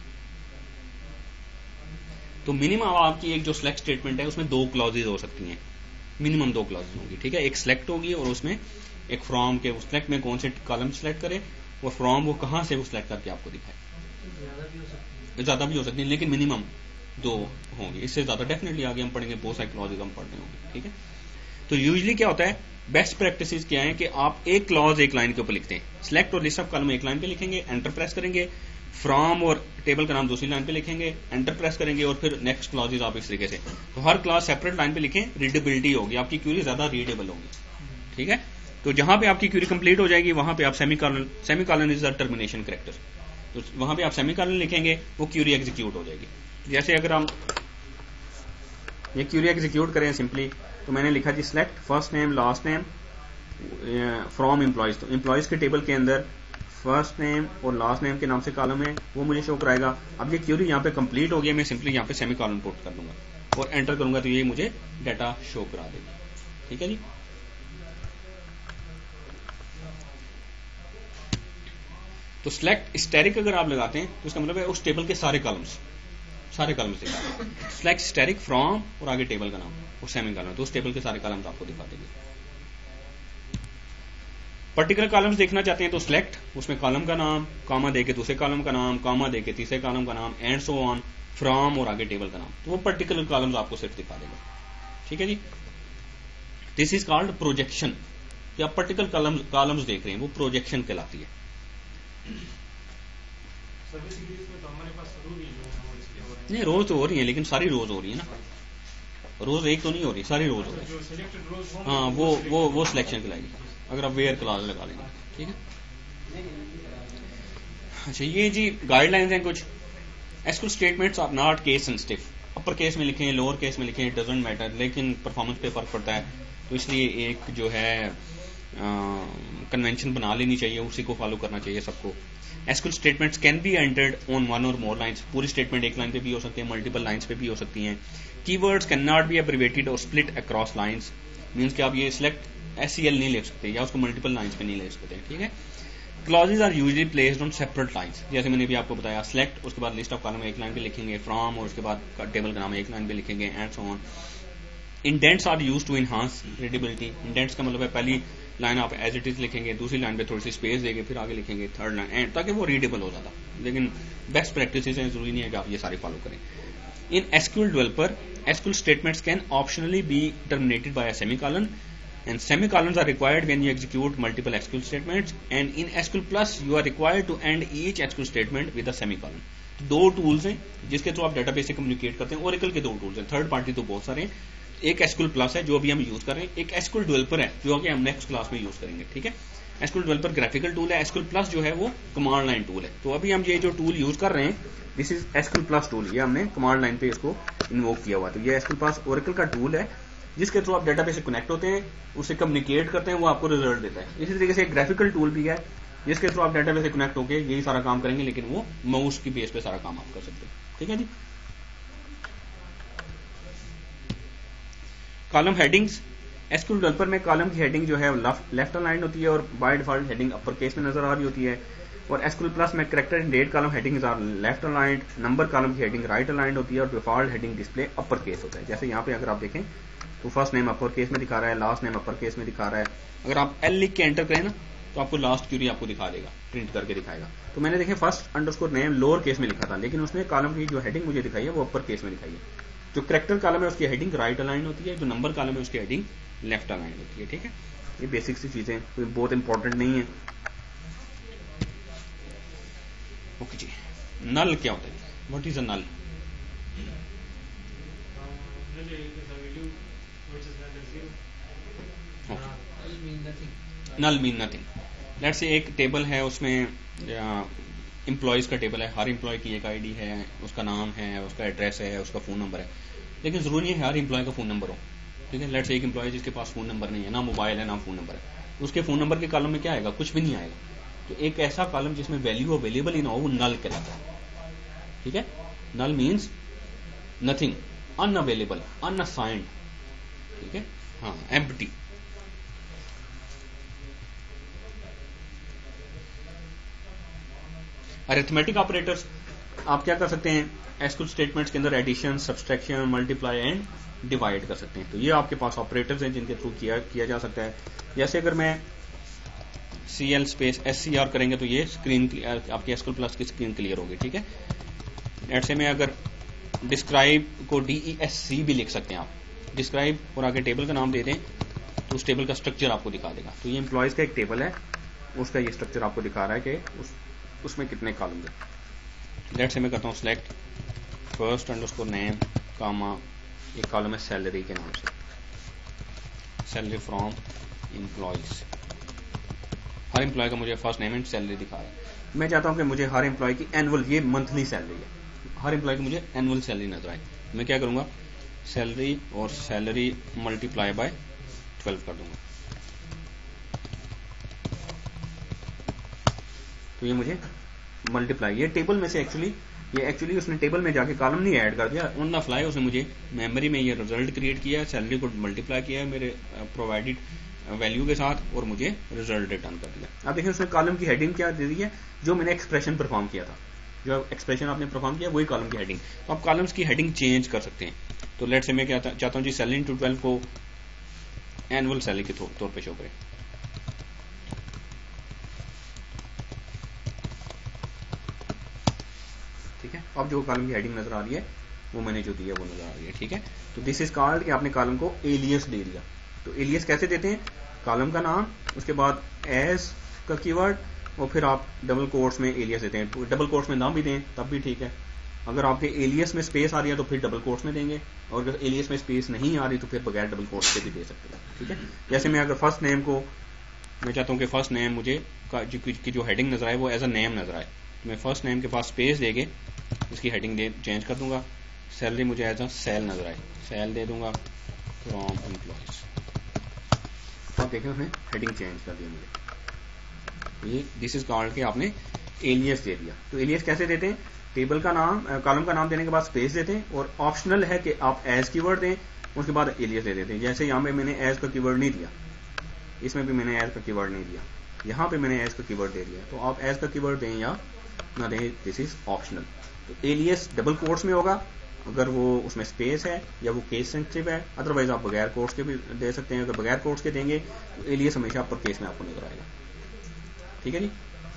तो मिनिमम आपकी एक जो सिलेक्ट स्टेटमेंट है उसमें दो क्लॉजेज हो सकती हैं, मिनिमम दो क्लॉजेज होंगी। ठीक है, एक सिलेक्ट होगी और उसमें एक फ्रॉम के, सिलेक्ट में कौन से कॉलम सिलेक्ट करे और फ्रॉम वो कहां से वो सिलेक्ट करके आपको दिखाए। ज्यादा भी हो सकती है लेकिन मिनिमम दो होंगे, इससे ज्यादा डेफिनेटली आगे हम पढ़ेंगे, बहुत सारे क्लॉजेज हम पढ़ने होंगे। ठीक है, तो यूजुअली क्या होता है, बेस्ट प्रैक्टिसेस क्या है कि आप एक क्लॉज एक लाइन के ऊपर लिखते हैं। सिलेक्ट और लिस्ट ऑफ कॉलम एक लाइन पे लिखेंगे, एंटर प्रेस करेंगे, फ्रॉम और टेबल का नाम दूसरी लाइन पे लिखेंगे, एंटर प्रेस करेंगे, और फिर नेक्स्ट क्लॉजेज आप इस तरीके से। तो हर क्लॉज सेपरेट लाइन पे लिखें, रीडेबिलिटी होगी, आपकी क्यूरी ज्यादा रीडेबल होगी। ठीक है, तो जहां पे आपकी क्यूरी कंप्लीट हो जाएगी वहां पे आप semicolon, semicolon is the termination character, तो वहां पे आप सेमी कॉलन लिखेंगे, वो क्यूरी एग्जीक्यूट हो जाएगी। जैसे अगर हम ये क्यूरी एग्जीक्यूट करें सिंपली, तो मैंने लिखा जी select first name last name from employees, तो एम्प्लॉयज के टेबल के अंदर फर्स्ट नेम और लास्ट नेम के नाम से कॉलम है, वो मुझे शो कराएगा। अब ये क्यूरी यहाँ पे कंप्लीट हो गया, मैं सिंपली यहाँ पे सेमी कॉलन पुट कर दूंगा और एंटर करूंगा तो ये मुझे डाटा शो करा देगा। ठीक है जी, तो सिलेक्ट स्टैटिक अगर आप लगाते हैं तो इसका मतलब है उस टेबल के सारे कॉलम्स, सारे कॉलम्स दिखा देंगे। सिलेक्ट स्टैटिक फ्रॉम और आगे टेबल का नाम और सेमी कॉलम, तो उस टेबल के सारे कॉलम्स आपको दिखा देंगे। पर्टिकुलर कॉलम्स देखना चाहते हैं तो सिलेक्ट, उसमें कॉलम का नाम, कॉमा देके दूसरे कॉलम का नाम, कॉमा देके तीसरे कॉलम का नाम, एंड सो ऑन, फ्रॉम और आगे टेबल का नाम, तो वो पर्टिकुलर कॉलम्स आपको सिर्फ दिखा देगा। ठीक है जी, दिस इज कॉल्ड प्रोजेक्शन, कि आप पर्टिकुलर कॉलम्स कॉलम्स देख रहे हैं, वो प्रोजेक्शन कहलाती है। नहीं, रोज तो हो रही है, लेकिन सारी रोज हो रही है ना, रोज एक तो नहीं हो रही, सारी रोज हो रही है। हाँ, वो वो वो सिलेक्शन कहलाएगी अगर आप वेयर क्लॉज लगा लेंगे। ठीक है, अच्छा ये जी गाइडलाइंस हैं कुछ। SQL statements are not case sensitive, upper case में लिखें लोअर केस में लिखें, इट डजंट मैटर, लेकिन परफॉर्मेंस पे फर्क पड़ता है, तो इसलिए एक जो है कन्वेंशन बना लेनी चाहिए, उसी को फॉलो करना चाहिए सबको। SQL statements can be entered on one or more lines, पूरी स्टेटमेंट एक लाइन पे भी हो सकती है, मल्टीपल लाइंस पे भी हो सकती हैं। Keywords can not be abbreviated or split across lines, means कि आप ये सिलेक्ट एससीएल नहीं लिख सकते या उसको मल्टीपल लाइंस पे नहीं लिख सकते। ठीक है, clauses are usually placed on separate lines, जैसे मैंने भी आपको बताया, सिलेक्ट उसके बाद लिस्ट ऑफ कॉलम एक लाइन पे लिखेंगे, फ्रॉम और उसके बाद टेबल का नाम एक लाइन पे लिखेंगे, and so on. Indents are used to enhance readability, indents का मतलब है पहली लाइन आप एज इट इज लिखेंगे, दूसरी लाइन पे थोड़ी सी स्पेस देंगे, फिर आगे लिखेंगे थर्ड लाइन एंड, ताकि वो रीडेबल हो जाता। लेकिन बेस्ट प्रैक्टिसेस हैं, जरूरी नहीं है कि आप ये सारे फॉलो करें। In SQL developer, SQL statements can optionally be terminated by a semicolon, and semicolons are required when you execute multiple S Q L statements, and in S Q L Plus you are required to end each S Q L statement with a semicolon। दो tools हैं जिसके through आप database से communicate करते हैं, Oracle के दो tools हैं, थर्ड पार्टी तो बहुत सारे हैं। एक S Q L Plus है जो अभी हम यूज कर रहे हैं, एक S Q L डेवलपर है जो कि हम नेक्स्ट क्लास में यूज करेंगे। ठीक है, S Q L developer graphical tool है, S Q L Plus जो है वो कमांड लाइन टूल है। तो अभी हम ये जो टूल यूज कर रहे हैं, this is S Q L Plus tool, ये हमने कमांड लाइन पे इसको इन्वोक किया हुआ। तो ये S Q L Plus Oracle का टूल है जिसके थ्रू आप डेटाबेस से कनेक्ट होते हैं, उससे कम्युनिकेट करते हैं, वो आपको रिजल्ट देता है। इसी तरीके से एक ग्राफिकल टूल भी है जिसके थ्रू आप डेटाबेस से कनेक्ट होकर यही सारा काम करेंगे, लेकिन वो माउस की बेस पे सारा काम आप कर सकते हैं। ठीक है जी। कॉलम हेडिंग्स, एसक्यूएल डेवलपर में कॉलम की हेडिंग जो है लेफ्ट अलाइंड होती है और by default heading upper case में नजर आ रही होती है। और एसक्यूएल प्लस में character and date column headings are left aligned, number column की हेडिंग राइट अलाइंड होती है और default heading display upper case होता है। जैसे यहाँ पे अगर आप देखें तो फर्स्ट नेम अपर केस में दिखा रहा है, लास्ट नेम अपर केस में दिखा रहा है। अगर आप एल लिख के एंटर करें ना तो आपको लास्ट क्यूरी आपको दिखा देगा, प्रिंट करके दिखाएगा। तो मैंने देखे first underscore name lower case में लिखा था, लेकिन उसने कॉलम की जो हेडिंग मुझे दिखाई है वो अपर केस में दिखाई है। जो कैरेक्टर कॉलम है उसकी हेडिंग राइट अलाइन होती है, जो नंबर कॉलम है उसकी हेडिंग लेफ्ट अलाइन होती है। ठीक है, ये बेसिक सी चीजें कोई बहुत इंपॉर्टेंट नहीं है। ओके जी, नल क्या होता है? What is a null? Null mean nothing. Let's say एक टेबल है, उसमें एम्प्लॉयज का टेबल है, हर एम्प्लॉय की एक आईडी है, उसका नाम है, उसका एड्रेस है, उसका फोन नंबर है, लेकिन जरूरी नहीं है हर एम्प्लॉय का फोन नंबर हो। ठीक है, लेट्स से एक एम्प्लॉय जिसके पास फोन नंबर नहीं है, ना मोबाइल है ना फोन नंबर है, उसके फोन नंबर के कॉलम में क्या आएगा? कुछ भी नहीं आएगा। तो एक ऐसा कॉलम जिसमें वैल्यू अवेलेबल ही ना हो वो नल कहलाता है। ठीक है, null means nothing, unavailable, unassigned. ठीक है, हाँ, एम्प्टी। अरिथमेटिक ऑपरेटर्स आप क्या कर सकते हैं? एसक्यूएल स्टेटमेंट्स के अंदर addition, subtraction, multiply and divide कर सकते हैं। तो ये आपके पास ऑपरेटर्स हैं जिनके थ्रू किया किया जा सकता है। जैसे अगर मैं C L space S C R करेंगे तो ये स्क्रीन आपकी एसक्यूएल प्लस की स्क्रीन क्लियर होगी। ठीक है, ऐसे में अगर डिस्क्राइब को डी ई एस सी भी लिख सकते हैं आप। डिस्क्राइब और आगे टेबल का नाम दे दें तो उस टेबल का स्ट्रक्चर आपको दिखा देगा। तो ये एम्प्लॉयज का एक टेबल है, उसका ये स्ट्रक्चर आपको दिखा रहा है कि उस, उसमें कितने कॉलम है। लेट्स से मैं करता हूँ select first underscore name comma, एक कॉलम है सैलरी के नाम से, सैलरी फ्रॉम एम्प्लॉयज। हर एम्प्लॉय का मुझे फर्स्ट नेम एंड सैलरी दिखा रहा है। मैं चाहता हूं कि मुझे हर एम्प्लॉय की एनुअल, ये मंथली सैलरी है, हर एम्प्लॉय की मुझे एनुअल सैलरी नजर आए। मैं क्या करूंगा? सैलरी और सैलरी मल्टीप्लाई बाय ट्वेल्व कर दूंगा। तो ये मुझे मल्टीप्लाई, ये टेबल में से एक्चुअली ये एक्चुअली उसने टेबल में जाके कॉलम नहीं ऐड कर दिया, ऑन द फ्लाई उसने मुझे मेमोरी में ये रिजल्ट क्रिएट किया, सैलरी को मल्टीप्लाई किया मेरे प्रोवाइडेड वैल्यू के साथ और मुझे रिजल्ट रिटर्न कर दिया। अब देखिए उसने कॉलम की हेडिंग क्या दे दी है? जो मैंने एक्सप्रेशन परफॉर्म किया था, जो एक्सप्रेशन आपने परफॉर्म किया वही कॉलम की हेडिंग। तो आप कॉलम्स की हेडिंग चेंज कर सकते हैं। तो लेट से मैं क्या चाहता हूँ जी, सैलरी टू ट्वेल्व को एनुअल सैलरी के तौर पर शो करें। ठीक है, अब जो कॉलम की हेडिंग नजर आ रही है वो मैंने जो दिया वो नजर आ रही है। ठीक है, तो दिस इज कॉल्ड कि आपने कॉलम को एलियस दे दिया। तो एलियस कैसे देते हैं? कॉलम का नाम, उसके बाद एज का कीवर्ड और फिर आप डबल कोट्स में एलियस देते हैं। डबल कोट्स में नाम भी दें तब भी ठीक है। अगर आपके एलियस में स्पेस आ रही है तो फिर डबल कोट्स में देंगे, और अगर एलियस में स्पेस नहीं आ रही तो फिर बगैर डबल कोट्स के भी दे सकते हैं। ठीक है, जैसे मैं अगर फर्स्ट नेम को, मैं चाहता हूँ कि फर्स्ट नेम मुझे की जो हेडिंग नजर आए वो एज अ नेम नजर आए, तो मैं फर्स्ट नेम के पास स्पेस देके इसकी हेडिंग दे चेंज कर दूंगा। सैलरी मुझे एज अ सेल नजर आए, सेल दे दूंगा फ्रॉम एम्प्लॉयज। आप देखें उसने हेडिंग चेंज कर दी मुझे। ये दिस इज कॉल्ड कि आपने एलियस दे दिया। तो एलियस कैसे देते हैं? टेबल का नाम, कॉलम का नाम देने के बाद स्पेस देते हैं, और ऑप्शनल है कि आप एज कीवर्ड दें, उसके बाद एलियस दे देते हैं। जैसे यहाँ पे मैंने एज का कीवर्ड नहीं दिया, इसमें भी मैंने एज का कीवर्ड नहीं दिया, यहाँ पे मैंने एज का कीवर्ड दे दिया। तो आप एज का कीवर्ड दें या ना दें, दिस इज ऑप्शनल। तो एलियस डबल कोट्स में होगा अगर वो उसमें स्पेस है या वो केस सेंसिटिव है, अदरवाइज आप बगैर कोट्स के भी दे सकते हैं। अगर बगैर कोट्स के देंगे तो एलियस हमेशा अपर केस में आपको नजर आएगा। ठीक है जी।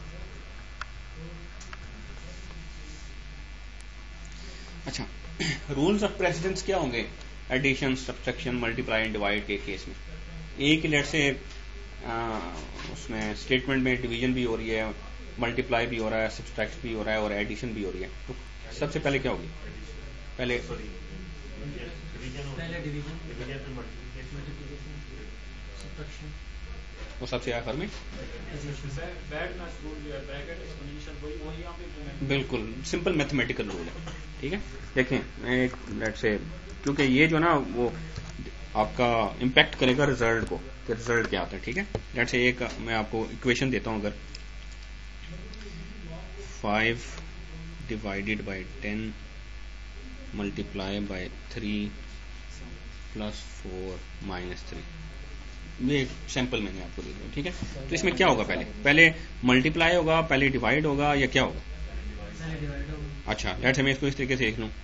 अच्छा, रूल्स ऑफ प्रेसिडेंस क्या होंगे addition, subtraction, multiply and divide के केस में? एक लेट से आ, उसमें स्टेटमेंट में डिवीजन भी हो रही है, मल्टीप्लाई भी हो रहा है, सब्सट्रैक्ट भी हो रहा है और एडिशन भी हो रही है। तो सबसे पहले क्या होगी? पहले पहले डिवीजन, मल्टीप्लिकेशन, सब्ट्रैक्शन और सबसे आखिर में बिल्कुल सिंपल मैथमेटिकल रूल है। ठीक है, देखें एक लेट से, क्योंकि ये जो ना वो आपका इम्पैक्ट करेगा रिजल्ट को कि रिजल्ट क्या आता है। ठीक है, लेट से एक मैं आपको इक्वेशन देता हूं, अगर five divided by ten multiply by three plus four minus three. ये एक सैंपल मैंने आपको दे दिया, ठीक है। तो इसमें क्या होगा, पहले पहले मल्टीप्लाई होगा, पहले डिवाइड होगा, या क्या होगा? अच्छा, लेट्स मैं इसको इस तरीके से देख लूं।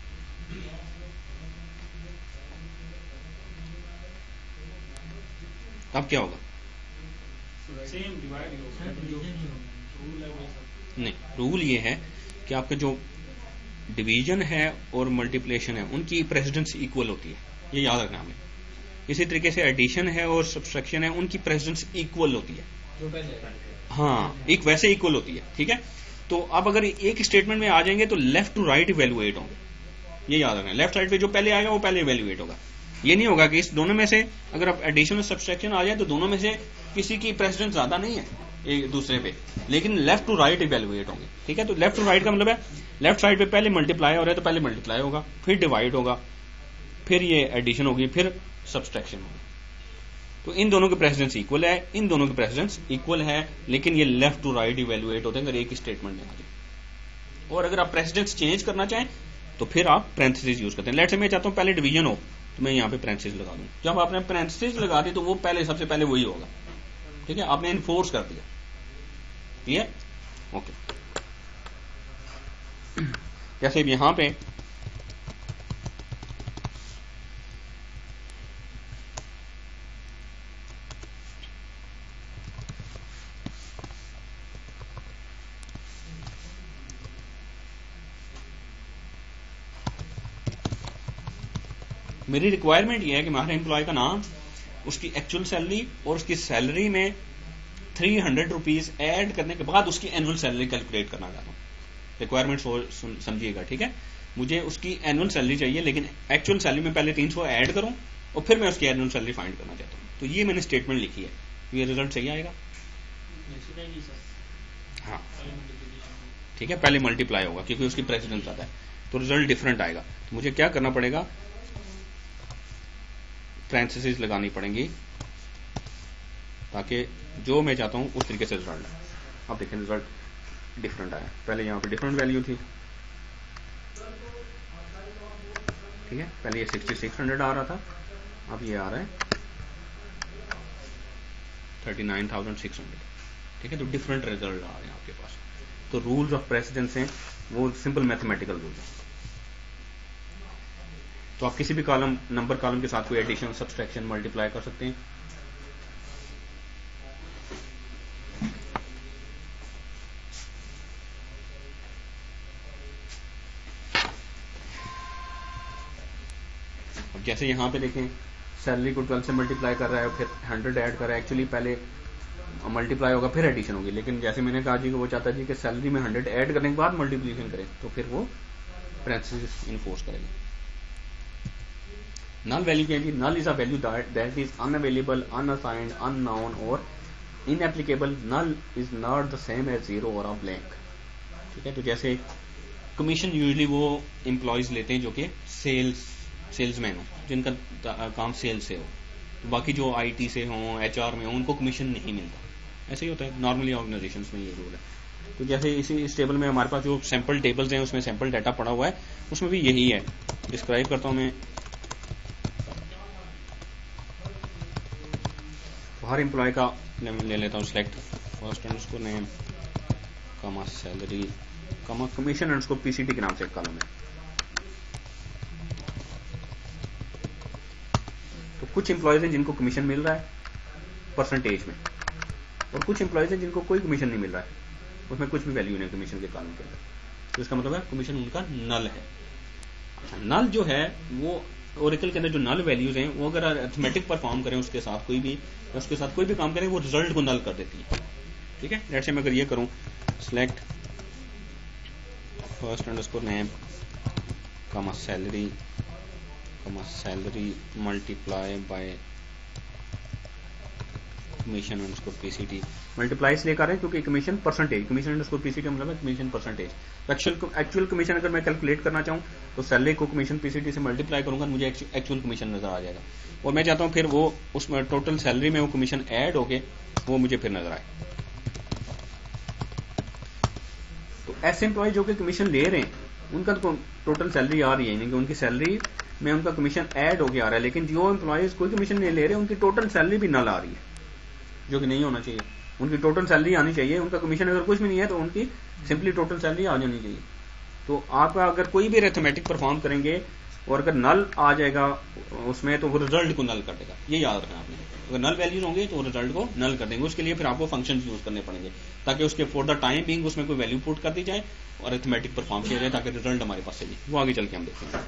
अब क्या होगा? सेम डिवाइड ही होगा, रूल है वही सब। नहीं, रूल ये है कि आपका जो डिवीजन है और मल्टीप्लिकेशन है उनकी प्रेसिडेंस इक्वल होती है, ये याद रखना हमें। इसी तरीके से एडिशन है और सब्सट्रैक्शन है, उनकी प्रेसिडेंस इक्वल होती है। हाँ, एक वैसे इक्वल होती है, ठीक है। तो अब अगर एक स्टेटमेंट में आ जाएंगे तो लेफ्ट टू राइट इवेल्युएट होंगे, ये याद रखना। लेफ्ट साइड पे जो पहले आएगा वो पहले इवेल्युएट होगा। ये नहीं होगा कि इस दोनों में से अगर अब एडिशन और सब्सट्रैक्शन आ जाए तो दोनों में से किसी की प्रेसिडेंस ज्यादा नहीं है एक दूसरे पे, लेकिन लेफ्ट टू राइट इवेल्युएट होंगे, ठीक है। तो लेफ्ट टू राइट का मतलब है लेफ्ट साइड पे पहले मल्टीप्लाई हो रहा है तो पहले मल्टीप्लाई होगा, फिर डिवाइड होगा, फिर ये एडिशन होगी, फिर सब्सट्रैक्शन होगी। तो इन दोनों की प्रेसिडेंस इक्वल है, इन दोनों की प्रेसिडेंस इक्वल है, लेकिन ये लेफ्ट टू राइट इवेल्युएट होते हैं अगर एक स्टेटमेंट में आ जाए। और अगर आप प्रेसिडेंस चेंज करना चाहें तो फिर आप पैरेंथेसिस यूज करते हैं। लेट्स से मैं चाहता हूं पहले डिवीजन हो तो मैं यहाँ पे पैरेंथेसिस लगा दूं। जब आपने पैरेंथेसिस लगा दी तो वो पहले सबसे पहले वही होगा, ठीक है। आपने इन्फोर्स कर दिया, क्लियर? ओके। जैसे यहां पे मेरी रिक्वायरमेंट ये है कि हमारे एम्प्लॉय का नाम, उसकी एक्चुअल सैलरी और उसकी सैलरी में थ्री हंड्रेड रुपीज ऐड करने के बाद उसकी एनुअल सैलरी कैलकुलेट करना चाहता हूँ। रिक्वायरमेंट समझिएगा, ठीक है। मुझे उसकी एनुअल सैलरी चाहिए, लेकिन एक्चुअल सैलरी में पहले तीन सौ ऐड करूं और फिर मैं उसकी एनुअल सैलरी फाइंड करना चाहता हूँ। तो ये मैंने स्टेटमेंट लिखी है, ये रिजल्ट सही आएगा। हाँ, ठीक है। पहले मल्टीप्लाई होगा क्योंकि उसकी प्रेसिडेंस आता है, तो रिजल्ट डिफरेंट आएगा। तो मुझे क्या करना पड़ेगा, पैरेंथेसिस लगानी पड़ेंगी ताकि जो मैं चाहता हूं उस तरीके से रिजल्ट आए। अब देखें रिजल्ट डिफरेंट आया। पहले यहां पे डिफरेंट वैल्यू थी, ठीक है। पहले ये सिक्सटी सिक्स हंड्रेड आ रहा था, अब ये आ रहा है thirty nine thousand six hundred, ठीक है। तो डिफरेंट रिजल्ट आ रहे हैं आपके पास। तो रूल्स ऑफ प्रेसिडेंस हैं वो सिंपल मैथमेटिकल रूल है। तो आप किसी भी कॉलम, नंबर कॉलम के साथ कोई एडिशन, सब्सट्रैक्शन, मल्टीप्लाई कर सकते हैं। अब जैसे यहां पे देखें, सैलरी को ट्वेल्व से मल्टीप्लाई कर रहा है, फिर हंड्रेड ऐड कर रहा है। एक्चुअली पहले मल्टीप्लाई होगा फिर एडिशन होगी, लेकिन जैसे मैंने कहा जी कि वो चाहता जी कि सैलरी में हंड्रेड ऐड करने के बाद मल्टीप्लिकेशन करें, तो फिर वो पैरेंथेसिस इन्फोर्स करेगा। null value क्या है? null is a value that, that is unavailable, unassigned, unknown or inapplicable. null is not the same as zero or a blank, ठीक है। तो जैसे कमीशन यूजुअली वो एम्प्लॉयज लेते हैं जो कि सेल्स सेल्समैन हो, जिनका काम सेल्स से हो। तो बाकी जो आईटी से हों, एचआर में हो, उनको कमीशन नहीं मिलता। ऐसे ही होता है नॉर्मली ऑर्गेनाइजेशंस में, ये रूल है। तो जैसे इसी इस टेबल में हमारे पास जो सैंपल टेबल्स हैं उसमें सैंपल डाटा पड़ा हुआ है, उसमें भी यही है। डिस्क्राइब करता हूं मैं। हर एम्प्लॉय का ले लेता हूँ select first underscore name comma salary comma commission underscore PCT के नाम से एक कॉलम है। तो कुछ एम्प्लॉयज हैं जिनको कमीशन मिल रहा है परसेंटेज में, और कुछ एम्प्लॉयज हैं जिनको कोई कमीशन नहीं मिल रहा है, उसमें कुछ भी वैल्यू नहीं कमीशन के कॉलम के अंदर। तो इसका मतलब है कमीशन उनका नल है। नल जो है वो ओरेकल के अंदर जो नल वैल्यूज हैं वो अगर अरिथमेटिक परफॉर्म करें उसके साथ कोई भी उसके साथ कोई भी काम करें, वो रिजल्ट को नल कर देती है, ठीक है। लेट्स से मैं अगर ये करूं select first underscore name comma salary comma salary multiply by commission underscore PCT. Multiply इसलिए कर रहे हैं क्योंकि commission percentage, commission underscore PCT मतलब है commission percentage. Actual actual commission अगर मैं कैलकुलेट करना चाहूं तो सैलरी को कमीशन पीसीटी से मल्टीप्लाई करूंगा, मुझे एक्चुअल कमीशन नजर आ जाएगा। और मैं चाहता हूं फिर वो उसमें टोटल सैलरी में वो कमीशन ऐड होके वो मुझे फिर नजर आए। तो ऐसे एम्प्लॉय जो कि कमीशन ले रहे हैं उनका तो टोटल सैलरी आ रही है, यानी कि उनकी सैलरी में उनका कमीशन ऐड होके आ रहा है, लेकिन जो एम्प्लॉयज कोई कमीशन नहीं ले रहे उनकी टोटल सैलरी भी नल आ रही है, जो कि नहीं होना चाहिए। उनकी टोटल सैलरी आनी चाहिए, उनका कमीशन अगर कुछ भी नहीं है तो उनकी सिंपली टोटल सैलरी आ जानी चाहिए। तो आप अगर कोई भी अरिथमेटिक परफॉर्म करेंगे और अगर नल आ जाएगा उसमें तो वो रिजल्ट को नल कर देगा, ये याद रखना आपने। अगर नल वैल्यूज होंगे तो रिजल्ट को नल कर देंगे, उसके लिए फिर आपको फंक्शन यूज करने पड़ेंगे ताकि उसके फॉर द टाइम बीइंग उसमें कोई वैल्यू पुट कर दी जाए और अरिथमेटिक परफॉर्म किया जाए ताकि रिजल्ट हमारे पास से भी वो आगे चल के हम देखेंगे।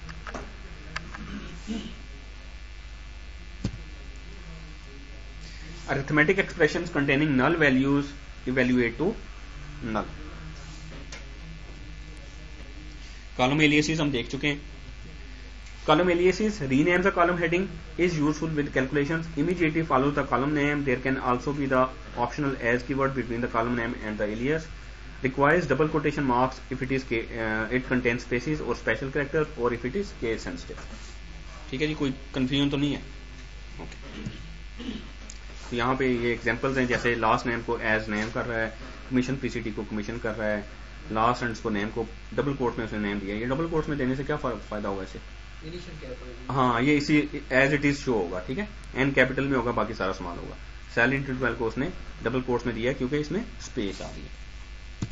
Arithmetic expressions containing null values evaluate to null. Column aliases हम देख चुके हैं। Column aliases renames a column heading is useful with calculations. Immediately follows the column name. There can also be the optional as keyword between the column name and the alias. Requires double quotation marks if it is uh, it contains spaces or special characters or if it is case sensitive. ठीक है जी, कोई confusion तो नहीं है? Okay okay. तो यहाँ पे ये एग्जांपल्स हैं, जैसे लास्ट नेम को एज नेम कर रहा है, कमीशन पीसीटी को कमीशन कर रहा है, लास्ट एंड को नेम को डबल कोट में उसने नेम दिया। ये डबल कोट में देने से क्या फायदा होगा इसे? हाँ, ये इसी एज इट इज शो होगा, ठीक है, एन कैपिटल में होगा, बाकी सारा समान होगा। सैलरी इंटू ट्वेल्व को उसने डबल कोट्स में दिया क्योंकि इसमें स्पेस आ रही है।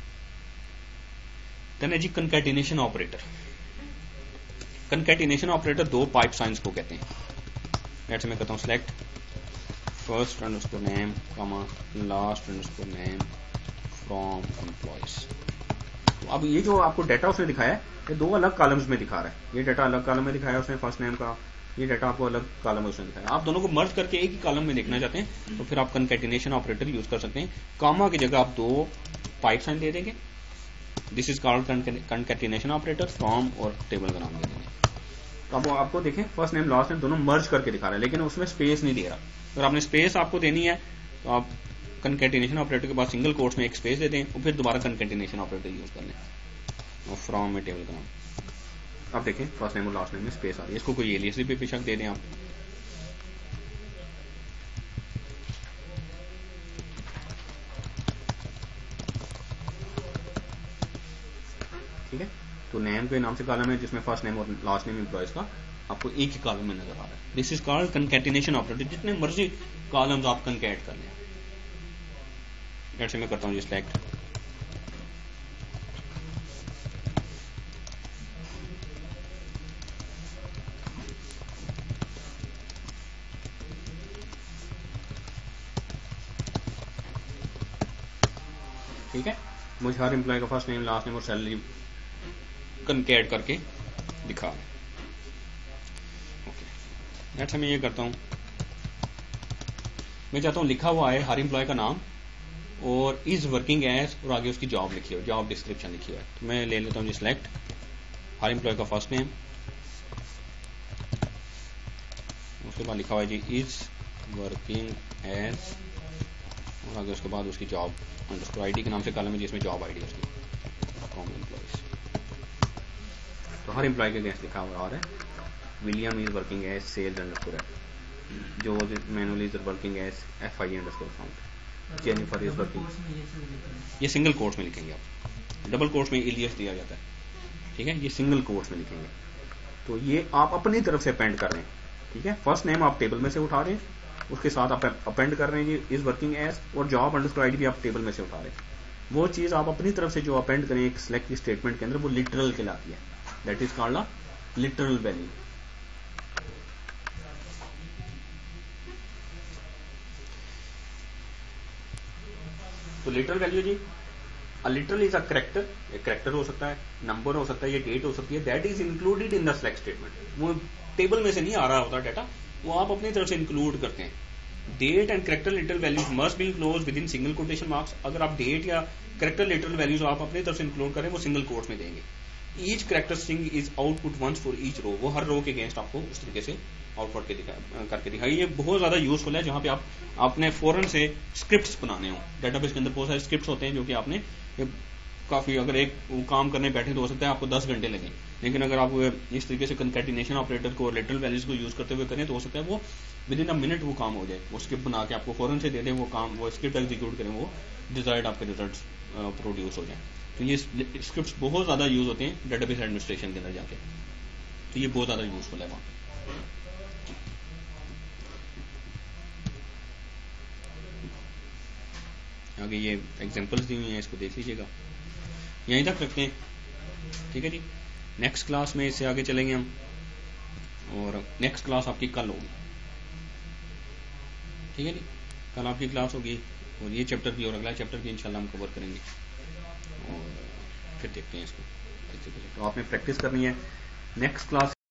देन है जी कंकैटिनेशन ऑपरेटर। कंकैटिनेशन ऑपरेटर दो पाइप साइंस को कहते हैं। लेट्स मैं कहता हूं select first underscore name comma last underscore name from employees. अब ये जो आपको डाटा उसने दिखाया है ये दो अलग कॉलम्स में दिखा रहा है। ये डाटा अलग कॉलम में दिखाया उसने फर्स्ट नेम का, ये डाटा आपको अलग कॉलम में उसने दिखाया। आप दोनों को मर्ज करके एक ही कॉलम में देखना चाहते हैं तो फिर आप कंकैटिनेशन ऑपरेटर यूज कर सकते हैं। कॉमा की जगह आप दो पाइप साइन दे देंगे, this is called concatenation operator, from और टेबल का नाम दे देंगे। तो अब आपको देखें फर्स्ट नेम लास्ट नेम दोनों मर्ज करके दिखा रहा है, लेकिन उसमें स्पेस नहीं दे रहा। अगर आपने स्पेस आपको देनी है तो आप कंकैटिनेशन ऑपरेटर के बाद सिंगल कोट्स में एक स्पेस दे दें और फिर दोबारा कंकैटिनेशन ऑपरेटर यूज कर लें और फ्रॉम में टेबल का नाम। आप देखें फर्स्ट नेम और लास्ट नेम में स्पेस आ रही है। इसको कोई एलियास भी बेशक दे दें आप। ठीक है, तो नेम के नाम से कॉलम है जिसमें फर्स्ट नेम और लास्ट नेम एम्प्लॉयज का आपको एक ही कॉलम में नजर आ रहा है। This is called concatenation operator. जितने मर्जी कॉलम्स आप कंकैट कर लें। जैसे मैं करता हूं जी सिलेक्ट ठीक है, मुझे हर एम्प्लॉय का फर्स्ट नेम लास्ट नेम और सैलरी कंकैट करके दिखा रहा है। ओके, नेक्स्ट मैं ये करता हूं, मैं चाहता हूं लिखा हुआ है हर एम्प्लॉय का नाम और इज वर्किंग एज और आगे उसकी जॉब लिखी हो, जॉब डिस्क्रिप्शन लिखी हुआ है। तो मैं ले लेता हूं जी सिलेक्ट हर एम्प्लॉय का फर्स्ट नेम, उसके बाद लिखा हुआ है जी इज वर्किंग एज और आगे उसके बाद उसकी जॉब अंडरस्कोर आईडी के नाम से कॉलम है जिसमें जॉब आईडी है उसकी फ्रॉम एम्प्लॉयज। तो हर एम्प्लॉय के अगेंस्ट लिखा हुआ है William is working as sales underscore F, जो Manuel is working as F I underscore account, Jennifer is working, ये सिंगल कोट्स में लिखेंगे आप। डबल कोट्स में इलियस दिया जाता है, ठीक है, ये सिंगल कोट्स में लिखेंगे। तो ये आप अपनी तरफ से अपेंड कर रहे हैं, ठीक है। फर्स्ट नेम आप टेबल में से उठा रहे हैं, उसके साथ आप अपेंड कर रहे हैं जी इज वर्किंग एज, और जॉब अंडरस्कोर आईडी भी आप टेबल में से उठा रहे हैं। वो चीज आप अपनी तरफ से जो अपेंड करें एक सिलेक्ट स्टेटमेंट के अंदर, वो लिटरल कहलाती है। That is called a literal value. तो लिटरल वैल्यू जी, a literal is a character, एक कैरेक्टर हो सकता है, नंबर हो सकता है, ये डेट हो सकती है, that is included in the select statement. वो टेबल में से नहीं आ रहा होता डाटा, वो आप अपनी तरफ से इंक्लूड करते हैं। Date and character literal values must be close within single quotation marks. अगर आप डेट या कैरेक्टर लिटरल वैल्यूज आप अपनी तरफ से इंक्लूड करें, वो सिंगल कोट्स में देंगे। Each character string is output once for each row, वो हर रो के अगेंस्ट आपको उस तरीके से आउटपुट के दिखा करके दिखाई। ये बहुत ज्यादा यूजफुल है जहां पे आप आपने फौरन से स्क्रिप्ट्स बनाने हो। डेटाबेस के अंदर बहुत सारे स्क्रिप्ट्स होते हैं जो कि आपने काफी, अगर एक वो काम करने बैठे तो हो सकता है आपको दस घंटे लगे, लेकिन अगर आप इस तरीके से कंकैटिनेशन ऑपरेटर को लिटरल वैल्यूज को यूज करते हुए करें तो हो सकता है वो विद इन अ मिनट वो काम हो जाए। वो स्क्रिप्ट बना के आपको फौरन से दे दें, वो काम वो स्क्रिप्ट एग्जीक्यूट करें, वो डिजायर्ड आपके रिजल्ट्स प्रोड्यूस हो जाए। तो ये स्क्रिप्ट्स बहुत ज़्यादा यूज़ होते हैं डेटाबेस एडमिनिस्ट्रेशन के अंदर जाके, तो ये बहुत ज़्यादा यूजफुल है वहाँ पे। आगे ये एग्जांपल्स दी हुई हैं, इसको देख लीजिएगा। यहीं तक रखते हैं, ठीक है जी। नेक्स्ट क्लास में इससे आगे चलेंगे हम, और नेक्स्ट क्लास आपकी कल होगी, ठीक है जी। कल आपकी क्लास होगी और ये चैप्टर भी और अगला चैप्टर भी इंशाल्लाह हम कवर करेंगे, और फिर देखते हैं इसको। तो आपने प्रैक्टिस करनी है नेक्स्ट क्लास